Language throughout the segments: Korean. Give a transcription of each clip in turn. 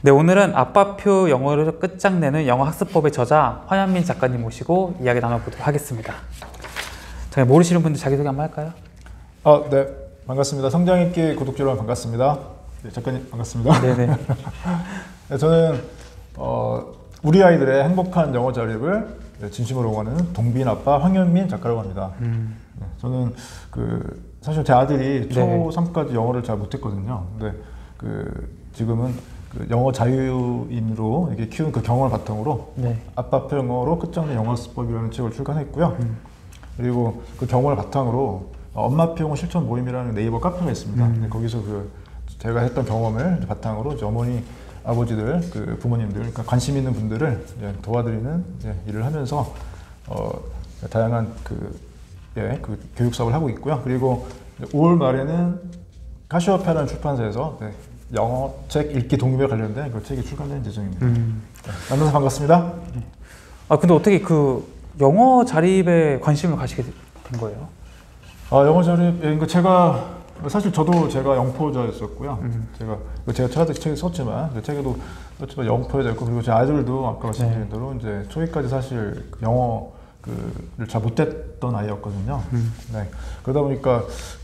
네, 오늘은 아빠표 영어를 끝장내는 영어학습법의 저자 화현민 작가님 모시고 이야기 나눠보도록 하겠습니다. 잘 모르시는 분들 자기소개 한번 할까요? 네, 반갑습니다. 성장읽기 구독자 여러분 반갑습니다. 네, 작가님 반갑습니다. 네네. 네, 저는 우리 아이들의 행복한 영어 자립을 진심으로 응원하는 동빈 아빠 황현민 작가라고 합니다. 네, 저는 사실 제 아들이 초3까지 영어를 잘 못했거든요. 근데 지금은 영어 자유인으로 이렇게 키운 그 경험을 바탕으로 아빠표 영어로 끝장내 영어학습법이라는 책을 출간했고요. 그리고 그 경험을 바탕으로 엄마표 영어 실천 모임이라는 네이버 카페가 있습니다. 거기서 제가 했던 경험을 바탕으로 이제 어머니, 아버지들, 부모님들, 그러니까 관심 있는 분들을 이제 도와드리는 일을 하면서 다양한 교육 사업을 하고 있고요. 그리고 5월 말에는 카시오페아라는 출판사에서 영어 책 읽기 동기부여 관련된 그 책이 출간된 예정입니다. 만나서 반갑습니다. 근데 어떻게 영어 자립에 관심을 가지게 된 거예요? 영어 자립, 그러니까 제가 영포자였었고요. 제가 책에 썼지만, 책에도 썼지만 영포자였고, 그리고 제 아들도 아까 말씀드린 대로 이제 초기까지 사실 영어를 잘 못했던 아이였거든요. 네. 그러다 보니까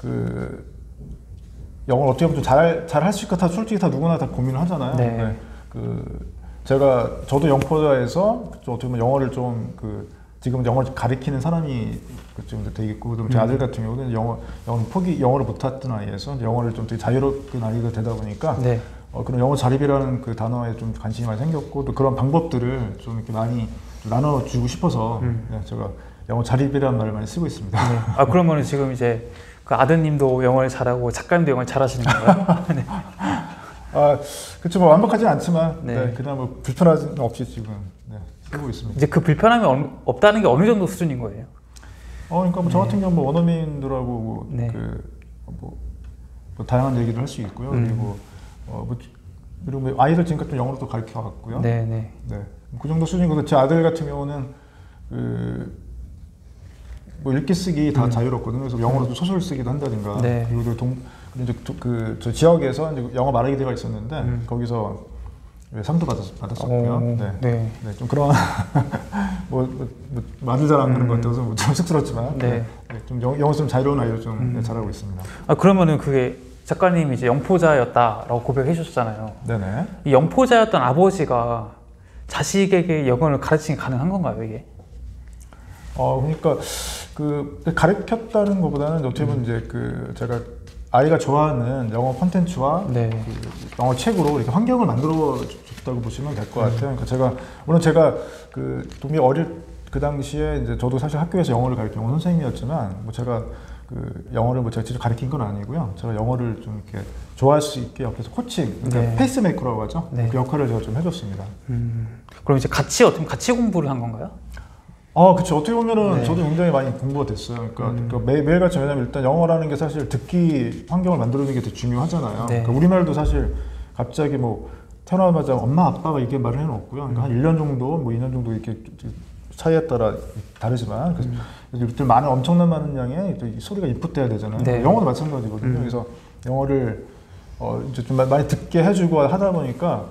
영어를 어떻게 보면 좀 잘 할 수 있을까? 솔직히 다 누구나 다 고민을 하잖아요. 네. 저도 영포자에서 어떻게 보면 영어를 좀 지금 영어를 가리키는 사람이 좀 되겠고, 제 아들 같은 경우는 영어를 못했던 아이에서 영어를 좀 되게 자유롭게 아이가 되다 보니까 그런 영어 자립이라는 그 단어에 좀 관심이 많이 생겼고, 또 그런 방법들을 좀 이렇게 많이 좀 나눠주고 싶어서 제가 영어 자립이라는 말을 많이 쓰고 있습니다. 그러면 지금 이제 아드님도 영어를 잘하고 작가님도 영어를 잘하시는 건가요? 네. 그렇죠. 뭐 완벽하진 않지만 그냥 뭐 불편함 없이 지금 쓰고 있습니다. 이제 그 불편함이 없다는 게 어느 정도 수준인 거예요? 그러니까 저 같은 경우 원어민들하고 다양한 얘기를 할 수 있고요. 그리고 아이들 지금까지 좀 영어로 또 가르쳐 왔고요. 그 정도 수준이고, 제 아들 같은 경우는 읽기 쓰기 다 자유롭거든요. 그래서 영어로 소설 쓰기도 한다든가. 그리고 저 지역에서 이제 영어 말하기 대회가 있었는데 거기서 상도 받았었고요. 좀 그런 아들 자랑 그런 것 같아서 좀 쑥스럽지만 좀 영어 좀 자유로운 아이로 좀 잘하고 있습니다. 그러면은 그게 작가님이 이제 영포자였다라고 고백해 주셨잖아요. 네네. 이 영포자였던 아버지가 자식에게 영어를 가르치기 가능한 건가요, 이게? 그러니까 가르쳤다는 것보다는 어떻게 보면 이제 제가 아이가 좋아하는 영어 콘텐츠와 영어 책으로 이렇게 환경을 만들어 줬다고 보시면 될 것 같아요. 그러니까 물론 제가 동이 그 당시에 이제 저도 사실 학교에서 영어를 가르치는 영어 선생님이었지만 제가 영어를 제가 직접 가르친 건 아니고요. 제가 영어를 좀 이렇게 좋아할 수 있게 옆에서 코칭, 그러니까 페이스메이커라고 하죠. 그 역할을 제가 좀 해줬습니다. 그럼 이제 같이 공부를 한 건가요? 그쵸. 어떻게 보면은 저도 굉장히 많이 공부가 됐어요. 그러니까 매일같이, 왜냐면 일단 영어라는 게 사실 듣기 환경을 만들어주는 게 되게 중요하잖아요. 그러니까 우리말도 사실 갑자기 태어나자마자 엄마, 아빠가 이렇게 말을 해는 없고요. 그러니까 한 1년 정도, 2년 정도 이렇게 차이에 따라 다르지만, 그래서 많은 엄청난 양의 소리가 인풋돼야 되잖아요. 영어도 마찬가지거든요. 그래서 영어를 이제 좀 많이 듣게 해주고 하다 보니까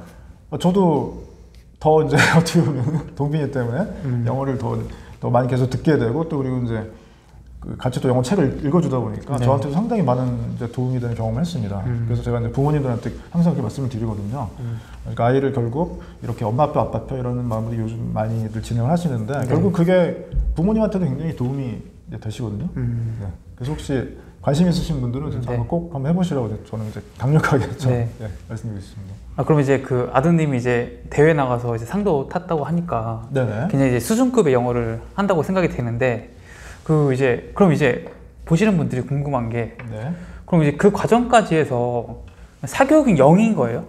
저도 더 이제 어떻게 보면 동빈이 때문에 영어를 더 많이 계속 듣게 되고, 또 그리고 이제 같이 또 영어 책을 읽어주다 보니까 저한테도 상당히 많은 이제 도움이 되는 경험을 했습니다. 그래서 제가 이제 부모님들한테 항상 그렇게 말씀을 드리거든요. 그러니까 아이를 결국 이렇게 엄마표, 아빠표 이런 마음으로 요즘 많이들 진행을 하시는데 결국 그게 부모님한테도 굉장히 도움이 되시거든요. 그래서 혹시 관심 있으신 분들은 진짜 꼭 한번 해보시라고 저는 이제 강력하게 말씀드리고 있습니다. 그럼 이제 아드님이 이제 대회 나가서 이제 상도 탔다고 하니까 그냥 이제 수준급의 영어를 한다고 생각이 되는데, 그럼 이제 보시는 분들이 궁금한 게 그럼 이제 그 과정까지 해서 사교육은 0인 거예요?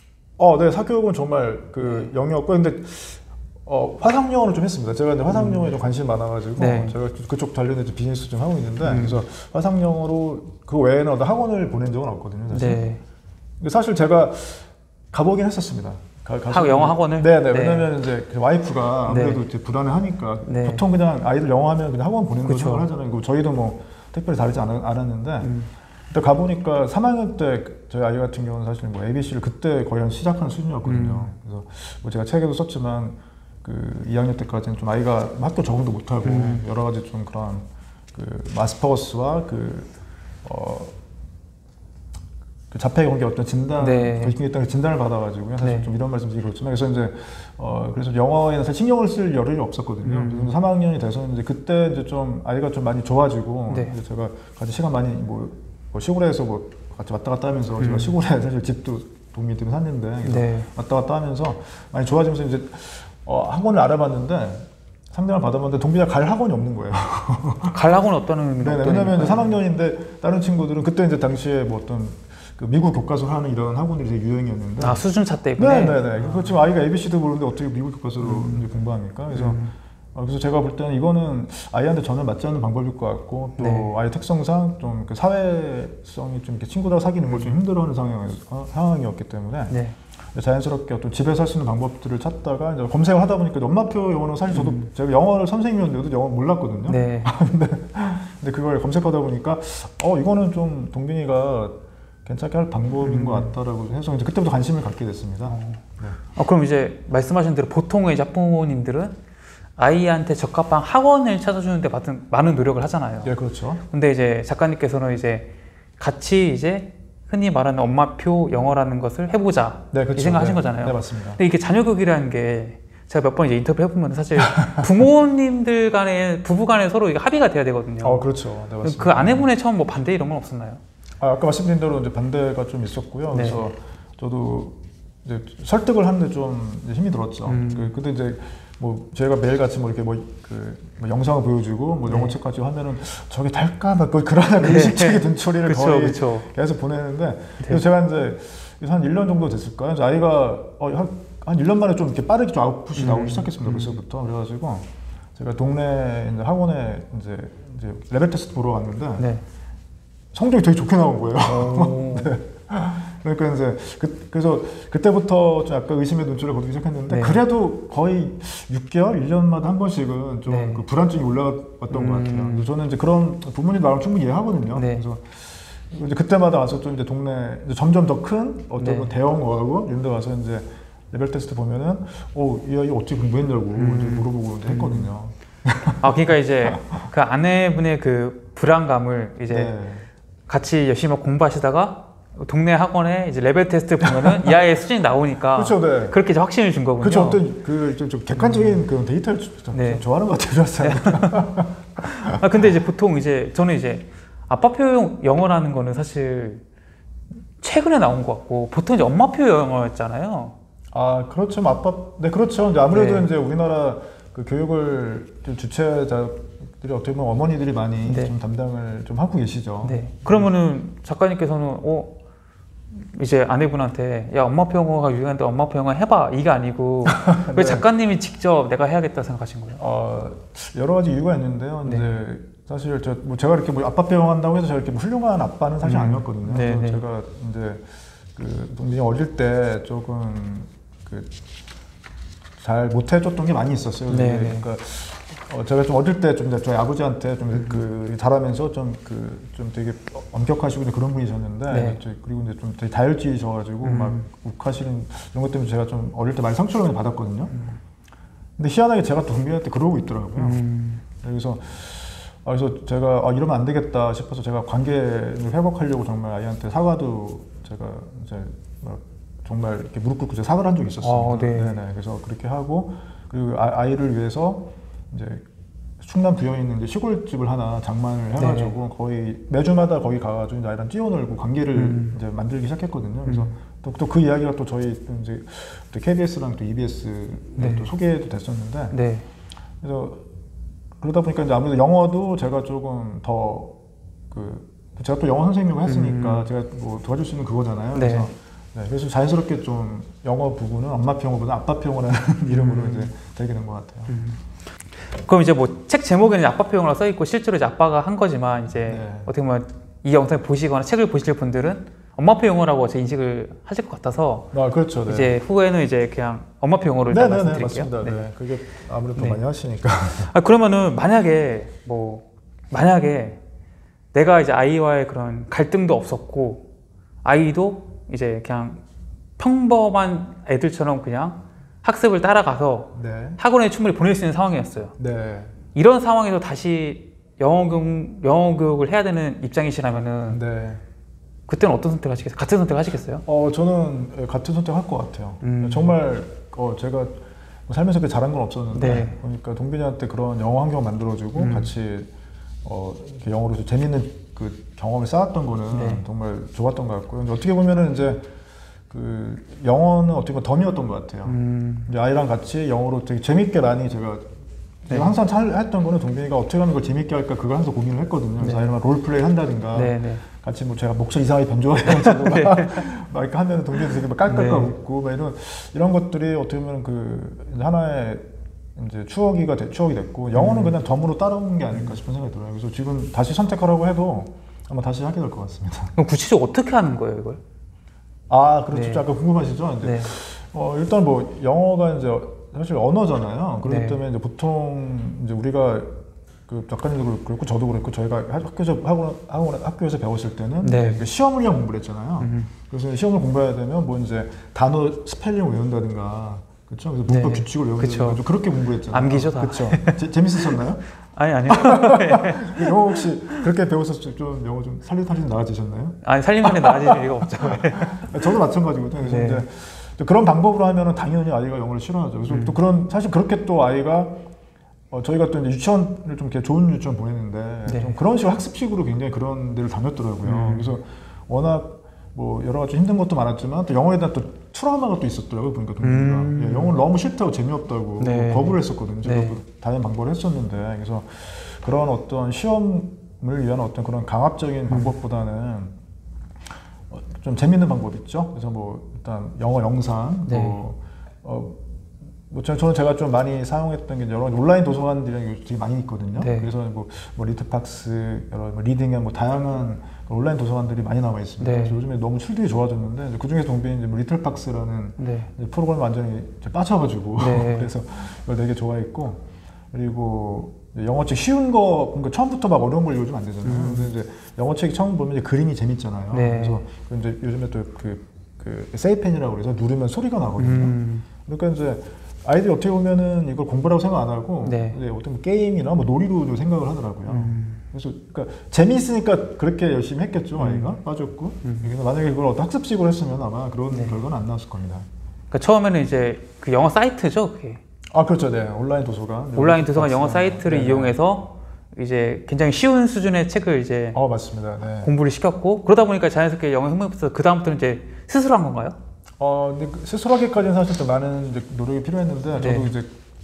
네, 사교육은 정말 0이었고, 근데 화상영어를 좀 했습니다. 제가 이제 화상영어에 좀 관심이 많아가지고 제가 그쪽 관련해서 비즈니스 좀 하고 있는데, 그래서 화상영어로 그 외에는 어떤 학원을 보낸 적은 없거든요, 사실. 근데 사실 제가 가보긴 했었습니다. 영어 학원을? 왜냐면 이제 와이프가 아무래도 이제 불안해하니까 보통 그냥 아이들 영어 하면 그냥 학원 보내는 걸 생각을 하잖아요. 저희도 특별히 다르지 않았는데, 그때 가보니까 3학년 때 저희 아이 같은 경우는 사실 뭐 ABC를 그때 거의 한 시작하는 수준이었거든요. 그래서 뭐 제가 책에도 썼지만 그 2학년 때까지는 좀 아이가 학교 적응도 못하고 여러 가지 좀 그런 그 아스퍼거스와 그 자폐 관계 어떤 진단, 교육했던 진단을 받아가지고요. 사실 좀 이런 말씀드리기 그렇지만, 그래서 이제 그래서 영어에는 사실 신경을 쓸 여력이 없었거든요. 그래서 3학년이 돼서 이제 그때 이제 좀 아이가 좀 많이 좋아지고, 이제 제가 같이 시간 많이 뭐 시골에서 뭐 같이 왔다 갔다 하면서 제가 시골에 사실 집도 동네 때문에 샀는데 왔다 갔다 하면서 많이 좋아지면서 이제 학원을 알아봤는데. 상담을 받아봤는데 동빈이가 갈 학원이 없는 거예요. 갈 학원 없다는 네, 왜냐면 이제 3학년인데 다른 친구들은 그때 이제 당시에 뭐 어떤 그 미국 교과서를 하는 이런 학원들이 되게 유행이었는데. 수준차 때문에. 네네네. 지금 아이가 ABC도 모르는데 어떻게 미국 교과서로 이제 공부합니까? 그래서 제가 볼 때는 이거는 아이한테 전혀 맞지 않는 방법일 것 같고 또 아이 특성상 좀 그 사회성이 좀 이렇게 친구들하고 사귀는 걸 좀 힘들어하는 상황이었기 때문에. 자연스럽게 어떤 집에서 할 수 있는 방법들을 찾다가 이제 검색을 하다 보니까 엄마표 영어는 사실 저도 제가 영어를 선생님이었는데도 영어 몰랐거든요. 근데 그걸 검색하다 보니까 이거는 좀 동빈이가 괜찮게 할 방법인 것 같다라고 해서 이제 그때부터 관심을 갖게 됐습니다. 그럼 이제 말씀하신 대로 보통의 이제 학부모님들은 아이한테 적합한 학원을 찾아주는데 많은 노력을 하잖아요. 네, 그렇죠. 근데 이제 작가님께서는 이제 같이 이제 흔히 말하는 엄마표 영어라는 것을 해보자 이 생각하신 거잖아요. 네, 맞습니다. 근데 이게 자녀 교육이라는 게 제가 몇 번 이제 인터뷰 해보면 사실 부모님들 간에 부부 간에 서로 이게 합의가 돼야 되거든요. 그렇죠. 네, 맞습니다. 그 아내분의 처음 뭐 반대 이런 건 없었나요? 아까 말씀드린 대로 이제 반대가 좀 있었고요. 그래서 저도 이제 설득을 하는데 좀 힘이 들었죠. 근데 이제 뭐 제가 매일같이 뭐 이렇게 뭐 영상을 보여주고 뭐 영어책까지 하면은 저게 될까 막 그런 의식적인 눈초리를 거의 계속 보내는데 그래서 제가 이제 한 1년 정도 됐을까요? 이제 아이가 한 1년 만에 좀 이렇게 빠르게 좀 아웃풋이 나오기 시작했습니다. 벌써부터. 그래가지고 제가 동네 이제 학원에 이제 레벨 테스트 보러 갔는데 성적이 되게 좋게 나온 거예요. 그러니까 이제 그래서 그때부터 좀 약간 의심의 눈초리를 거두기 시작했는데 그래도 거의 6개월, 1년마다 한 번씩은 좀 그 불안증이 올라왔던 것 같아요. 그래서 저는 이제 그런 부모님 마음 충분히 이해하거든요. 그래서 이제 그때마다 와서 좀 이제 동네 이제 점점 더 큰 어떤 대형어하고 이런 데 와서 이제 레벨 테스트 보면은 이 아이 어떻게 공부했냐고 이제 물어보고 했거든요. 그러니까 이제 그 아내분의 그 불안감을 이제 같이 열심히 공부하시다가 동네 학원에 이제 레벨 테스트 보면은 이 아이의 수준이 나오니까 그렇게 이제 확신을 준 거군요. 그렇죠. 어떤 좀 객관적인 그런 데이터를 좀 좋아하는 것 같아요. 근데 이제 보통 이제 저는 이제 아빠표 영어라는 거는 사실 최근에 나온 것 같고 보통 이제 엄마표 영어였잖아요. 그렇죠. 네, 그렇죠. 이제 아무래도 이제 우리나라 그 교육을 좀 주체자들이 어떻게 보면 어머니들이 많이 좀 담당을 좀 하고 계시죠. 그러면은 작가님께서는 이제 아내분한테 야 엄마표 영어가 유행한데 엄마표 영어 해봐 이게 아니고 왜 작가님이 직접 내가 해야겠다 생각하신 거예요? 여러 가지 이유가 있는데요. 이제 사실 제가 이렇게 뭐 아빠표 영어 한다고 해서 제가 이렇게 뭐 훌륭한 아빠는 사실 아니었거든요. 제가 이제 그 동진이 어릴 때 조금 잘 못해줬던 게 많이 있었어요. 그러니까 제가 좀 어릴 때 좀 저희 아버지한테 좀 자라면서 좀 되게 엄격하시고 그런 분이셨는데 그리고 이제 좀 되게 다혈질이셔가지고 막 욱하시는 이런 것 때문에 제가 좀 어릴 때 많이 상처를 많이 받았거든요. 근데 희한하게 제가 동빈이한테 그러고 있더라고요. 그래서 제가 이러면 안 되겠다 싶어서 제가 관계를 회복하려고 정말 아이한테 사과도 제가 이제 정말 이렇게 무릎 꿇고 제가 사과를 한 적이 있었습니다. 그래서 그렇게 하고 그리고 아이를 위해서 이제 충남 부여에 있는 이제 시골집을 하나 장만을 해가지고 거의 매주마다 거기 가가지고 이제 아이랑 뛰어놀고 관계를 이제 만들기 시작했거든요. 그래서 또 그 이야기가 또 저희 이제 또 KBS랑 또 EBS에 또 소개도 됐었는데 그래서 그러다 보니까 이제 아무래도 영어도 제가 조금 더 제가 또 영어 선생님을 했으니까 제가 뭐 도와줄 수 있는 그거잖아요. 그래서 자연스럽게 좀 영어 부분은 엄마표 영어보다 아빠표 영어라는 이름으로 이제 되게 된 것 같아요. 그럼 이제 뭐 책 제목에는 아빠표 영어라고 써 있고 실제로 이제 아빠가 한 거지만 이제 어떻게 보면 이 영상을 보시거나 책을 보실 분들은 엄마표 영어라고 제 인식을 하실 것 같아서 그렇죠. 이제 후에는 이제 그냥 엄마표 영어를 일단 말씀드릴게요. 맞습니다. 그게 아무래도 많이 하시니까. 그러면은 만약에 내가 이제 아이와의 그런 갈등도 없었고 아이도 이제 그냥 평범한 애들처럼 그냥 학습을 따라가서 네. 학원에 충분히 보낼 수 있는 상황이었어요. 네. 이런 상황에서 다시 영어 교육을 해야 되는 입장이시라면은 네. 그때는 어떤 선택을 하시겠어요? 같은 선택을 하시겠어요? 저는 같은 선택을 할 것 같아요. 정말 제가 살면서 그렇게 잘한 건 없었는데 네. 그러니까 동빈이한테 그런 영어 환경 만들어주고 같이 이렇게 영어로 재밌는 그 경험을 쌓았던 거는 네. 정말 좋았던 것 같고요. 어떻게 보면은 이제 그 영어는 어떻게 보면 덤이었던 것 같아요. 이제 아이랑 같이 영어로 되게 재밌게 많이 제가 네. 항상 했던 거는 동빈이가 어떻게 하면 그걸 재밌게 할까 그걸 항상 고민을 했거든요. 그래서 아이랑 롤플레이 한다든가 네. 네. 같이 뭐 제가 목소리 이상하게 변조해가지고 네. 막 이렇게 하면 동빈이 되게 막 깔깔깔 네. 웃고 막 이런 것들이 어떻게 보면 그 하나의 이제 추억이 됐고 영어는 그냥 덤으로 따라오는 게 아닐까 싶은 생각이 들어요. 그래서 지금 다시 선택하라고 해도 아마 다시 하게 될 것 같습니다. 그럼 구체적으로 어떻게 하는 거예요, 이걸? 그렇죠. 네. 아까 궁금하시죠? 이제 네. 일단 뭐 영어가 이제 사실 언어잖아요. 그렇기 네. 때문에 이제 보통 이제 우리가 그 작가님도 그렇고 저도 그렇고 저희가 학교에서 배웠을 때는 네. 시험을 위한 공부를 했잖아요. 그래서 시험을 공부해야 되면 뭐 이제 단어 스펠링을 외운다든가 그렇죠. 그래서 문법 네. 규칙을 외운다든가 그렇게 공부했잖아요. 암기죠 다. 그렇죠. 재밌으셨나요? 아니요. 영어 혹시 그렇게 배워서 좀 영어 좀 살림살이 나아지셨나요? 아니 살림살이 나아질 리가 없죠. 저도 마찬가지거든요. 그래서 네. 이제 그런 방법으로 하면은 당연히 아이가 영어를 싫어하죠. 그래서 또 그런 사실 그렇게 또 아이가 저희가 또 이제 유치원을 좀 이렇게 좋은 유치원 보냈는데 네. 좀 그런 식으로 학습식으로 굉장히 그런 데를 다녔더라고요. 그래서 워낙 뭐 여러 가지 힘든 것도 많았지만 또 영어에 대한 또 트라우마가 또 있었더라고요. 보니까 동생이가 영어를 너무 싫다고 재미없다고 네. 거부를 했었거든요. 제가 네. 다른 방법을 했었는데 그래서 그런 어떤 시험을 위한 어떤 그런 강압적인 방법보다는 좀 재밌는 방법 있죠. 그래서 뭐 일단 영어 영상 네. 저는 제가 좀 많이 사용했던 게 여러 온라인 도서관들이 되게 많이 있거든요. 네. 그래서 뭐 리트박스, 여러 리딩에 뭐 다양한 온라인 도서관들이 많이 나와 있습니다. 네. 그래서 요즘에 너무 출들이 좋아졌는데 그 중에서 동빈이 이제 뭐 리틀박스라는 네. 프로그램 완전히 빠져가지고 네. 그래서 이걸 되게 좋아했고 그리고 영어책 쉬운 거 그러니까 처음부터 막 어려운 걸 읽어주면 안 되잖아요. 근데 이제 영어책 처음 보면 이제 그림이 재밌잖아요. 네. 그래서 이제 요즘에 또 그 세이펜이라고 그래서 누르면 소리가 나거든요. 그러니까 이제 아이들이 어떻게 보면은 이걸 공부라고 생각 안 하고 네. 이제 어떤 게임이나 뭐 놀이로 좀 생각을 하더라고요. 그래서 그러니까 재미있으니까 그렇게 열심히 했겠죠. 아이가 빠졌고. 그래서 만약에 이걸 어떤 학습식으로 했으면 아마 그런 네. 결과는 안 나왔을 겁니다. 그러니까 처음에는 이제 그 영어 사이트죠, 그게. 그렇죠, 네. 온라인 도서관 영어 사이트를 이용해서 이제 굉장히 쉬운 수준의 책을 이제 맞습니다. 네. 공부를 시켰고 그러다 보니까 자연스럽게 영어 흥미없어서 그 다음부터는 이제 스스로 한 건가요? 근데 스스로 하기까지는 사실 좀 많은 이제 노력이 필요했는데 저도 이제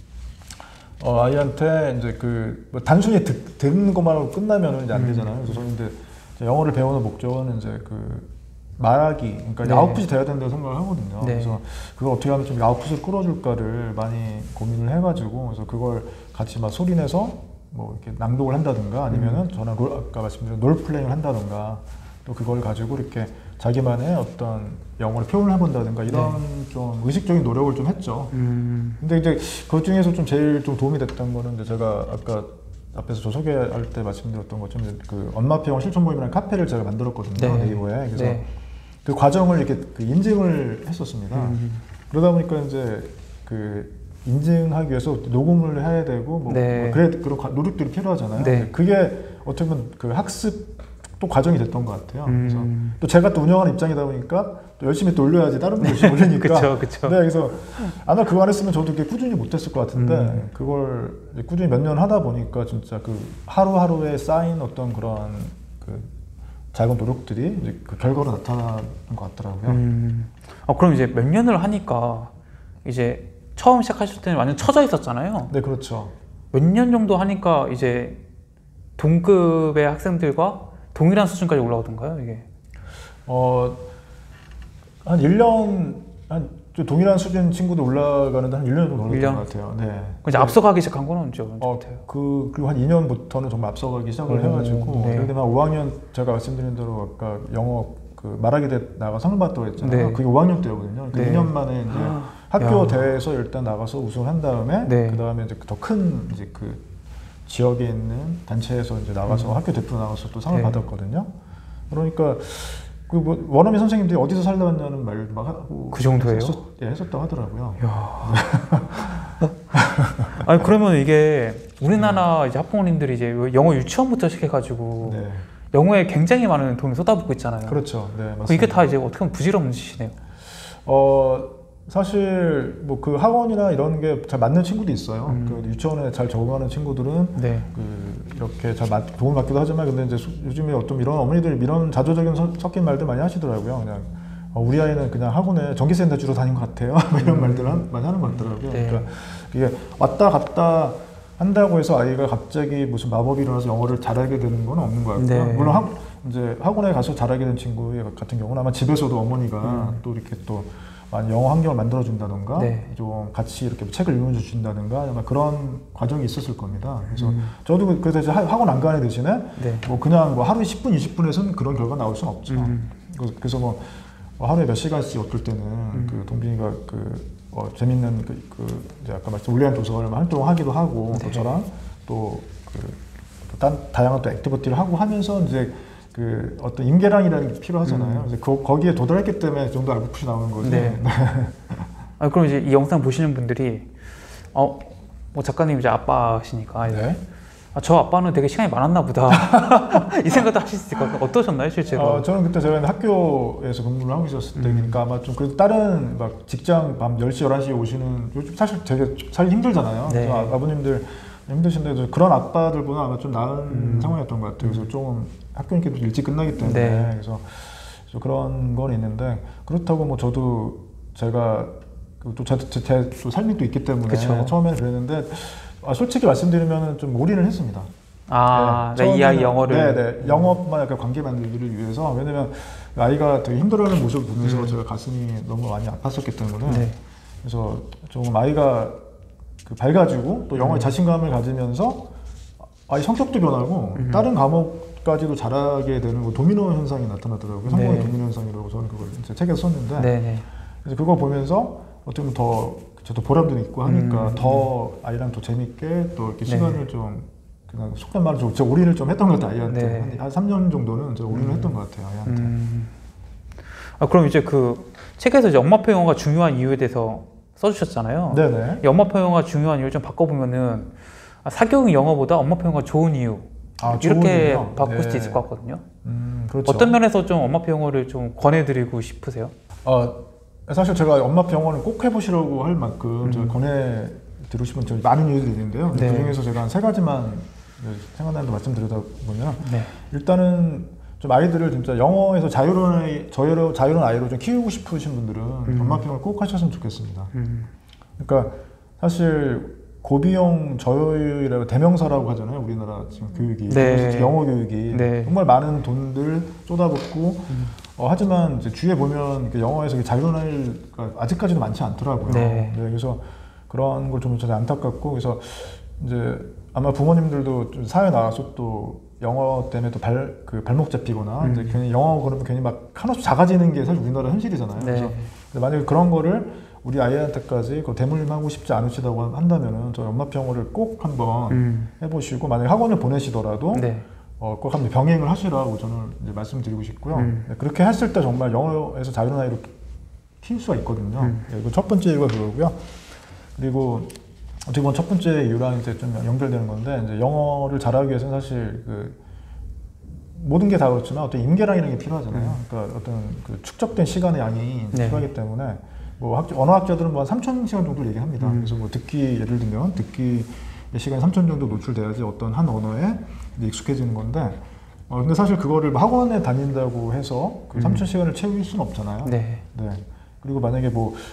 아이한테 이제 뭐 단순히 듣는 것만으로 끝나면은 이제 안 되잖아요. 그래서 저는 이제 영어를 배우는 목적은 이제 말하기, 그러니까 네. 아웃풋이 돼야 된다고 생각을 하거든요. 네. 그래서 그걸 어떻게 하면 좀 아웃풋을 끌어줄까를 많이 고민을 해가지고 그래서 그걸 같이 막 소리내서 뭐 이렇게 낭독을 한다든가 아니면은 저는 아까 말씀드린 롤플레잉을 한다든가 또 그걸 가지고 이렇게 자기만의 어떤 영어를 표현을 해본다든가 이런 네. 좀 의식적인 노력을 좀 했죠. 근데 이제 그 중에서 좀 제일 좀 도움이 됐던 거는 이제 제가 아까 앞에서 저 소개할 때 말씀드렸던 것처럼 그 엄마표 영어 실천 모임이라는 카페를 제가 만들었거든요. 네. 네이버에. 그래서 네. 그 과정을 이렇게 인증을 했었습니다. 그러다 보니까 이제 인증하기 위해서 녹음을 해야 되고 네. 그런 노력들이 필요하잖아요. 네. 그게 어떻게 보면 학습 또 과정이 됐던 것 같아요. 그래서 또 제가 또 운영하는 입장이다 보니까 또 열심히 또 올려야지 다른 분들 열심히 올리니까. 그쵸. 네, 그래서 아마 그거 안 했으면 저도 이렇게 꾸준히 못했을 것 같은데 그걸 꾸준히 몇 년 하다 보니까 진짜 하루하루에 쌓인 어떤 그런 작은 노력들이 이제 그 결과로 나타나는 것 같더라고요. 그럼 이제 몇 년을 하니까 이제 처음 시작하실 때는 완전 처져 있었잖아요. 네, 그렇죠. 몇 년 정도 하니까 이제 동급의 학생들과 동일한 수준까지 올라오던가요, 이게? 한 1년, 동일한 수준 친구들 올라가는데 한 1년 정도 걸렸던 것 같아요. 네. 이제 앞서가기 시작한 건 언제 같아요? 그리고 한 2년부터는 정말 앞서가기 시작을 해가지고, 네. 예를 들면 5학년, 제가 말씀드린 대로 아까 영어 말하기 대회 나가 상을 받다고 했잖아요. 네. 그게 5학년 때였거든요. 그러니까 네. 2년 만에 이제 학교 대회에서 일단 나가서 우승을 한 다음에, 네. 그 다음에 이제 더 큰 이제 지역에 있는 단체에서 이제 나가서 학교 대표로 나가서 또 상을 받았거든요. 그러니까 그 뭐 원어민 선생님들이 어디서 살다 왔냐는 말 막 하고 그 정도예요? 했었다고 하더라고요. 아니 그러면 이게 우리나라 이제 학부모님들이 이제 영어 유치원부터 시작해가지고 영어에 굉장히 많은 돈을 쏟아붓고 있잖아요. 그렇죠. 네, 맞습니다. 이게 다 이제 어떻게 보면 부질없는 짓이네요. 사실 뭐 그 학원이나 이런 게 잘 맞는 친구도 있어요. 그 유치원에 잘 적응하는 친구들은 그 이렇게 잘 도움을 받기도 하지만, 근데 이제 요즘에 어떤 이런 어머니들 이런 자조적인 섞인 말들 많이 하시더라고요. 그냥 우리 아이는 그냥 학원에 전기세인데 주로 다닌 것 같아요. 이런 말들을 많이 하는 것 같더라고요. 그러니까 이게 왔다 갔다 한다고 해서 아이가 갑자기 무슨 마법이 일어나서 영어를 잘하게 되는 건 없는 것 같고요. 물론 이제 학원에 가서 잘하게 된 친구 같은 경우는 아마 집에서도 어머니가 또 이렇게 또 영어 환경을 만들어준다던가 좀 같이 이렇게 책을 읽어주신다든가 아마 그런 과정이 있었을 겁니다. 그래서 저도 그래서 이제 학원 안 가는 대신에 뭐 그냥 뭐 하루에 10분, 20분에서는 그런 결과 나올 수는 없죠. 그래서 뭐 하루에 몇 시간씩 어떨 때는 그 동빈이가 재밌는 이제 아까 말씀 온라인 도서관을 활동하기도 하고 또 저랑 또 다양한 또 액티비티를 하고 하면서 이제 그 어떤 임계량이라는 게 필요하잖아요. 그래서 거기에 도달했기 때문에 좀 더 알고풋이 나오는 거죠. 그럼 이제 이 영상 보시는 분들이 뭐 작가님 이제 아빠시니까 저 아빠는 되게 시간이 많았나 보다 이 생각도 하실 수 있을 것 같아요. 어떠셨나요 실제로? 저는 그때 제가 학교에서 근무를 하고 있었을 때니까 아마 좀 그래도 다른 막 직장 밤 10시, 11시에 오시는 요즘 사실 되게 살기 힘들잖아요. 아버님들 힘드신데 그런 아빠들보다 아마 좀 나은 상황이었던 것 같아요. 그래서 좀 학교니까 일찍 끝나기 때문에 그래서 그런 건 있는데, 그렇다고 뭐 저도 제가 또 제 삶이 또 있기 때문에 처음에는 그랬는데 솔직히 말씀드리면 좀 올인을 했습니다. 이 아이 영어를 영어뿐만 약간 관계 만들기를 위해서. 왜냐면 아이가 되게 힘들어하는 모습을 보면서 제가 가슴이 너무 많이 아팠었기 때문에 그래서 조금 아이가 밝아지고 또 영어에 자신감을 가지면서 아이 성격도 변하고 다른 과목까지도 잘하게 되는 도미노 현상이 나타나더라고요. 성공의 도미노 현상이라고 저는 그걸 이제 책에서 썼는데 그래서 그거 보면서 어떻게 보면 더 저도 보람도 있고 하니까 더 아이랑 더 재밌게 또 이렇게 시간을 좀 그냥 속된 말로 제가 올인을 좀 했던 것 같아요. 아이한테 한 3년 정도는 제가 올인을 했던 것 같아요. 아이한테. 그럼 이제 그 책에서 이제 엄마표 영어가 중요한 이유에 대해서 써주셨잖아요. 이 엄마표 영어가 중요한 이유를 좀 바꿔보면은 사교육 영어보다 엄마표 영어가 좋은 이유 이렇게 바꿀 수 있을 것 같거든요. 그렇죠. 어떤 면에서 좀 엄마표 영어를 좀 권해드리고 싶으세요? 사실 제가 엄마표 영어는 꼭 해보시라고 할 만큼 제가 권해드리고 싶은 많은 이유들이 있는데요. 그 중에서 제가 한 3가지만 생각나는 거 말씀드리다 보면 일단은 좀 아이들을 진짜 영어에서 자유로운 아이로 좀 키우고 싶으신 분들은 엄마표 영어를 꼭 하셨으면 좋겠습니다. 그러니까 사실 고비용 저효율이라고 대명사라고 하잖아요. 우리나라 지금 교육이 영어 교육이 정말 많은 돈들 쏟아붓고 하지만 이제 주위에 보면 영어에서 자유로운 아이가 아직까지도 많지 않더라고요. 그래서 그런 걸 좀 안타깝고, 그래서 이제 아마 부모님들도 좀 사회 나와서 또 영어 때문에 또 발목 잡히거나 이제 괜히 영어 그러면 괜히 막 한없이 작아지는 게 사실 우리나라 현실이잖아요. 그래서 만약에 그런 거를 우리 아이한테까지 대물림하고 싶지 않으시다고 한다면은 저희 엄마표 영어를 꼭 한번 해보시고, 만약에 학원을 보내시더라도 꼭 한번 병행을 하시라고 저는 이제 말씀드리고 싶고요. 그렇게 했을 때 정말 영어에서 자유로운 아이로 키울 수가 있거든요. 이거 첫 번째 이유가 그거고요. 그리고 어떻게 보면 첫 번째 이유랑 이제 좀 연결되는 건데, 이제 영어를 잘하기 위해서는 사실 모든 게 다 그렇지만 어떤 임계량이라는 게 필요하잖아요. 그러니까 어떤 축적된 시간의 양이 필요하기 때문에 뭐 언어학자들은 뭐 한 3,000시간 정도 얘기합니다. 그래서 뭐 예를 들면 듣기 시간이 3,000 정도 노출돼야지 어떤 한 언어에 익숙해지는 건데, 근데 사실 그거를 학원에 다닌다고 해서 3,000시간을 채울 수는 없잖아요. 그리고 만약에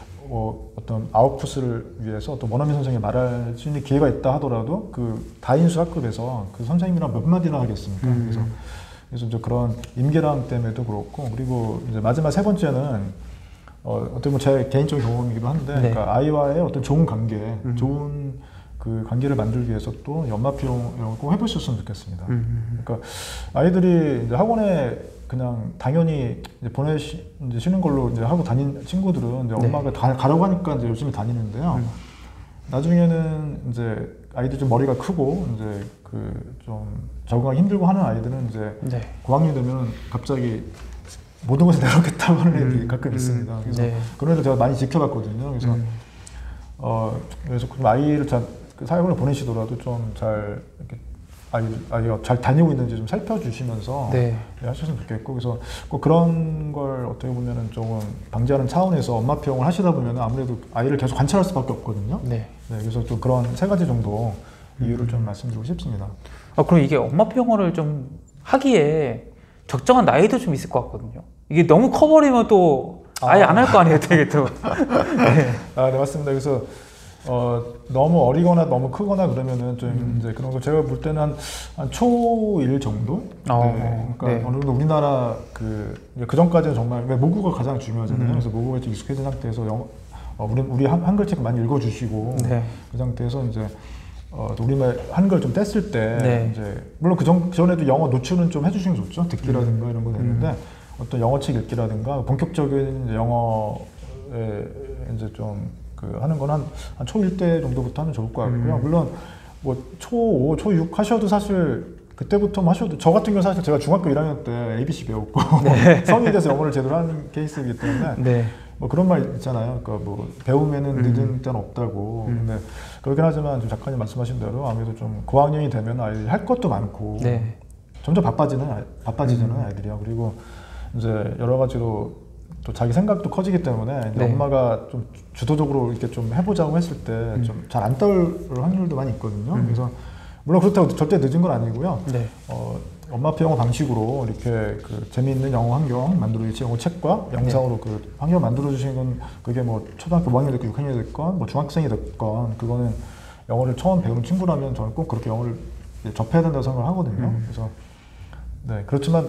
어떤 아웃풋을 위해서 어떤 원어민 선생님이 말할 수 있는 기회가 있다 하더라도 다인수 학급에서 선생님이랑 몇 마디나 하겠습니까? 그래서 이제 그런 임계량 때문에도 그렇고, 그리고 이제 마지막 3번째는 어떻게 보면 제 개인적인 경험이기도 한데, 그러니까 아이와의 어떤 좋은 관계, 좋은 관계를 만들기 위해서 또 엄마표 영어를 꼭 해보셨으면 좋겠습니다. 그러니까 아이들이 이제 학원에 그냥 당연히 이제 보내시는 걸로 이제 하고 다닌 친구들은 이제 엄마가 가라고 하니까 이제 열심히 다니는데요. 나중에는 이제 아이들 좀 머리가 크고 이제 그 좀 적응하기 힘들고 하는 아이들은 이제 네. 고학년 되면 갑자기 모든 것을 내놓겠다고 하는 애들이 가끔 있습니다. 그래서 네. 그런 애들 제가 많이 지켜봤거든요. 그래서 그래서 그 아이를 사회원을 보내시더라도 좀 잘 이렇게 아이가 잘 다니고 있는지 좀 살펴주시면서 네. 하셨으면 좋겠고, 그래서 꼭 그런 걸 어떻게 보면은 조금 방지하는 차원에서 엄마병을 하시다 보면 아무래도 아이를 계속 관찰할 수밖에 없거든요. 네. 네, 그래서 좀 그런 3가지 정도 이유를 좀 말씀드리고 싶습니다. 그럼 이게 엄마병을 좀 하기에 적정한 나이도 좀 있을 것 같거든요. 이게 너무 커버리면 또 아예 안 할 거 아니에요, 되게 또. 네. 네, 맞습니다. 그래서 너무 어리거나 너무 크거나 그러면은 좀 이제 그런 거 제가 볼 때는 한 초1 정도? 네. 그러니까 네. 어느 정도 우리나라 그 전까지는 정말 모국어가 가장 중요하잖아요. 그래서 모국어에 좀 익숙해진 상태에서 우리 한글책 많이 읽어주시고 네. 그 상태에서 이제 우리말 한글 좀 뗐을 때 네. 이제 물론 그 전에도 영어 노출은 좀 해주시면 좋죠. 듣기라든가 이런 거 되는데 어떤 영어책 읽기라든가 본격적인 이제 영어에 이제 좀 하는 건 한 초1 때 정도부터 하면 좋을 것 같고요. 물론 뭐 초5, 초6 하셔도 사실 그때부터 하셔도, 저 같은 경우 사실 제가 중학교 1학년 때 ABC 배웠고 네. 성인이 돼서 영어를 제대로 하는 케이스이기 때문에 네. 뭐 그런 말 있잖아요. 그러니까 뭐 배우면은 늦은 때는 없다고. 근데 그렇긴 하지만 좀 작가님 말씀하신 대로 아무래도 좀 고학년이 되면 아이들이 할 것도 많고 네. 점점 바빠지잖아요 아이들이요. 그리고 이제 여러 가지로 또 자기 생각도 커지기 때문에 이제 네. 엄마가 좀 주도적으로 이렇게 좀 해보자고 했을 때 좀 잘 안 따를 확률도 많이 있거든요. 그래서 물론 그렇다고 절대 늦은 건 아니고요. 네. 엄마표 영어 방식으로 이렇게 그 재미있는 영어 환경 만들어주신 영어 책과 영상으로 네. 그 환경 만들어주신 건 그게 뭐 초등학교 5학년이 됐건 6학년이 됐건 뭐 중학생이 됐건 그거는 영어를 처음 배우는 친구라면 저는 꼭 그렇게 영어를 접해야 된다고 생각을 하거든요. 그래서 네 그렇지만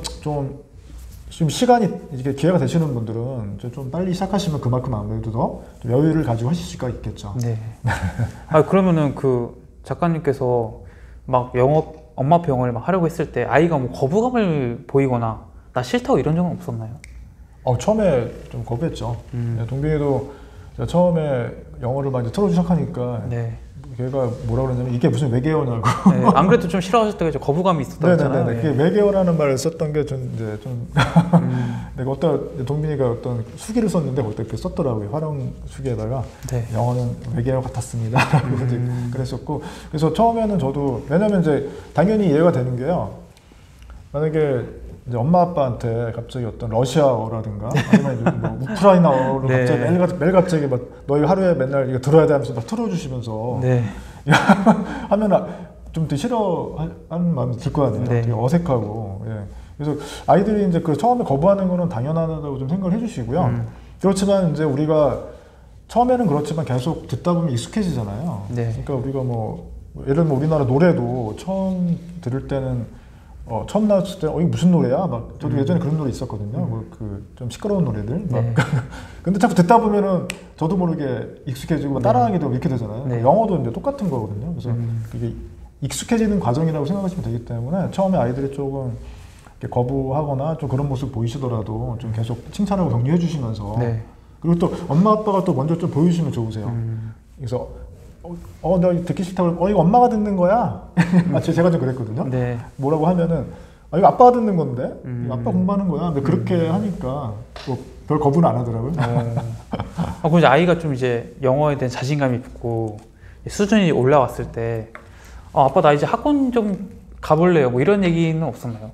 좀 시간이 이게 기회가 되시는 분들은 좀 빨리 시작하시면 그만큼 아무래도 더 여유를 가지고 하실 수가 있겠죠. 네. 그러면은 그 작가님께서 막 엄마표 영어를 막 하려고 했을 때 아이가 뭐 거부감을 보이거나 나 싫다고 이런 적은 없었나요? 처음에 좀 거부했죠. 동빈이도 처음에 영어를 막 이제 틀어주기 시작하니까 네. 걔가 뭐라 그러냐면 이게 무슨 외계어냐고. 네, 안 그래도 좀 싫어하셨다고 거부감이 있었다고 했잖아요. 네네네. 그게 외계어라는 말을 썼던 게 좀 이제 좀 내가 동빈이가 어떤 수기를 썼는데 거기다 이렇게 썼더라고요. 활용 수기에다가 네. 영어는 외계어 같았습니다. 그랬었고 그래서 처음에는 저도 왜냐면 이제 당연히 이해가 되는 게요. 만약에 이제 엄마 아빠한테 갑자기 어떤 러시아어라든가 아니면 뭐 우크라이나어로 네. 갑자기 매일 갑자기 막 너희 하루에 맨날 이거 들어야 돼 하면서 막 틀어주시면서 네. 하면 좀 되게 싫어하는 마음이 들 거 아니에요. 네. 되게 어색하고. 예. 그래서 아이들이 이제 그 처음에 거부하는 거는 당연하다고 좀 생각을 해주시고요. 그렇지만 이제 우리가 처음에는 그렇지만 계속 듣다 보면 익숙해지잖아요. 네. 그러니까 우리가 뭐 예를 들면 우리나라 노래도 처음 들을 때는 처음 나왔을 때 이거 무슨 노래야? 막 저도 예전에 그런 노래 있었거든요. 그 좀 시끄러운 노래들. 네. 근데 자꾸 듣다 보면은 저도 모르게 익숙해지고 따라하게 되고 이렇게 되잖아요. 네. 영어도 이제 똑같은 거거든요. 그래서 그게 익숙해지는 과정이라고 생각하시면 되기 때문에 처음에 아이들이 조금 이렇게 거부하거나 좀 그런 모습 보이시더라도 좀 계속 칭찬하고 격려해 주시면서 네. 그리고 또 엄마 아빠가 또 먼저 좀 보여주시면 좋으세요. 그래서 나 듣기 싫다고 이거 엄마가 듣는 거야? 제가 좀 그랬거든요. 네. 뭐라고 하면은 이거 아빠가 듣는 건데 이거 아빠 공부하는 거야. 근데 그렇게 하니까 또 별 거부는 안 하더라고요. 그럼 이제 아이가 좀 이제 영어에 대한 자신감이 붙고 수준이 올라왔을 때 아빠 나 이제 학원 좀 가볼래요. 뭐 이런 얘기는 없었나요?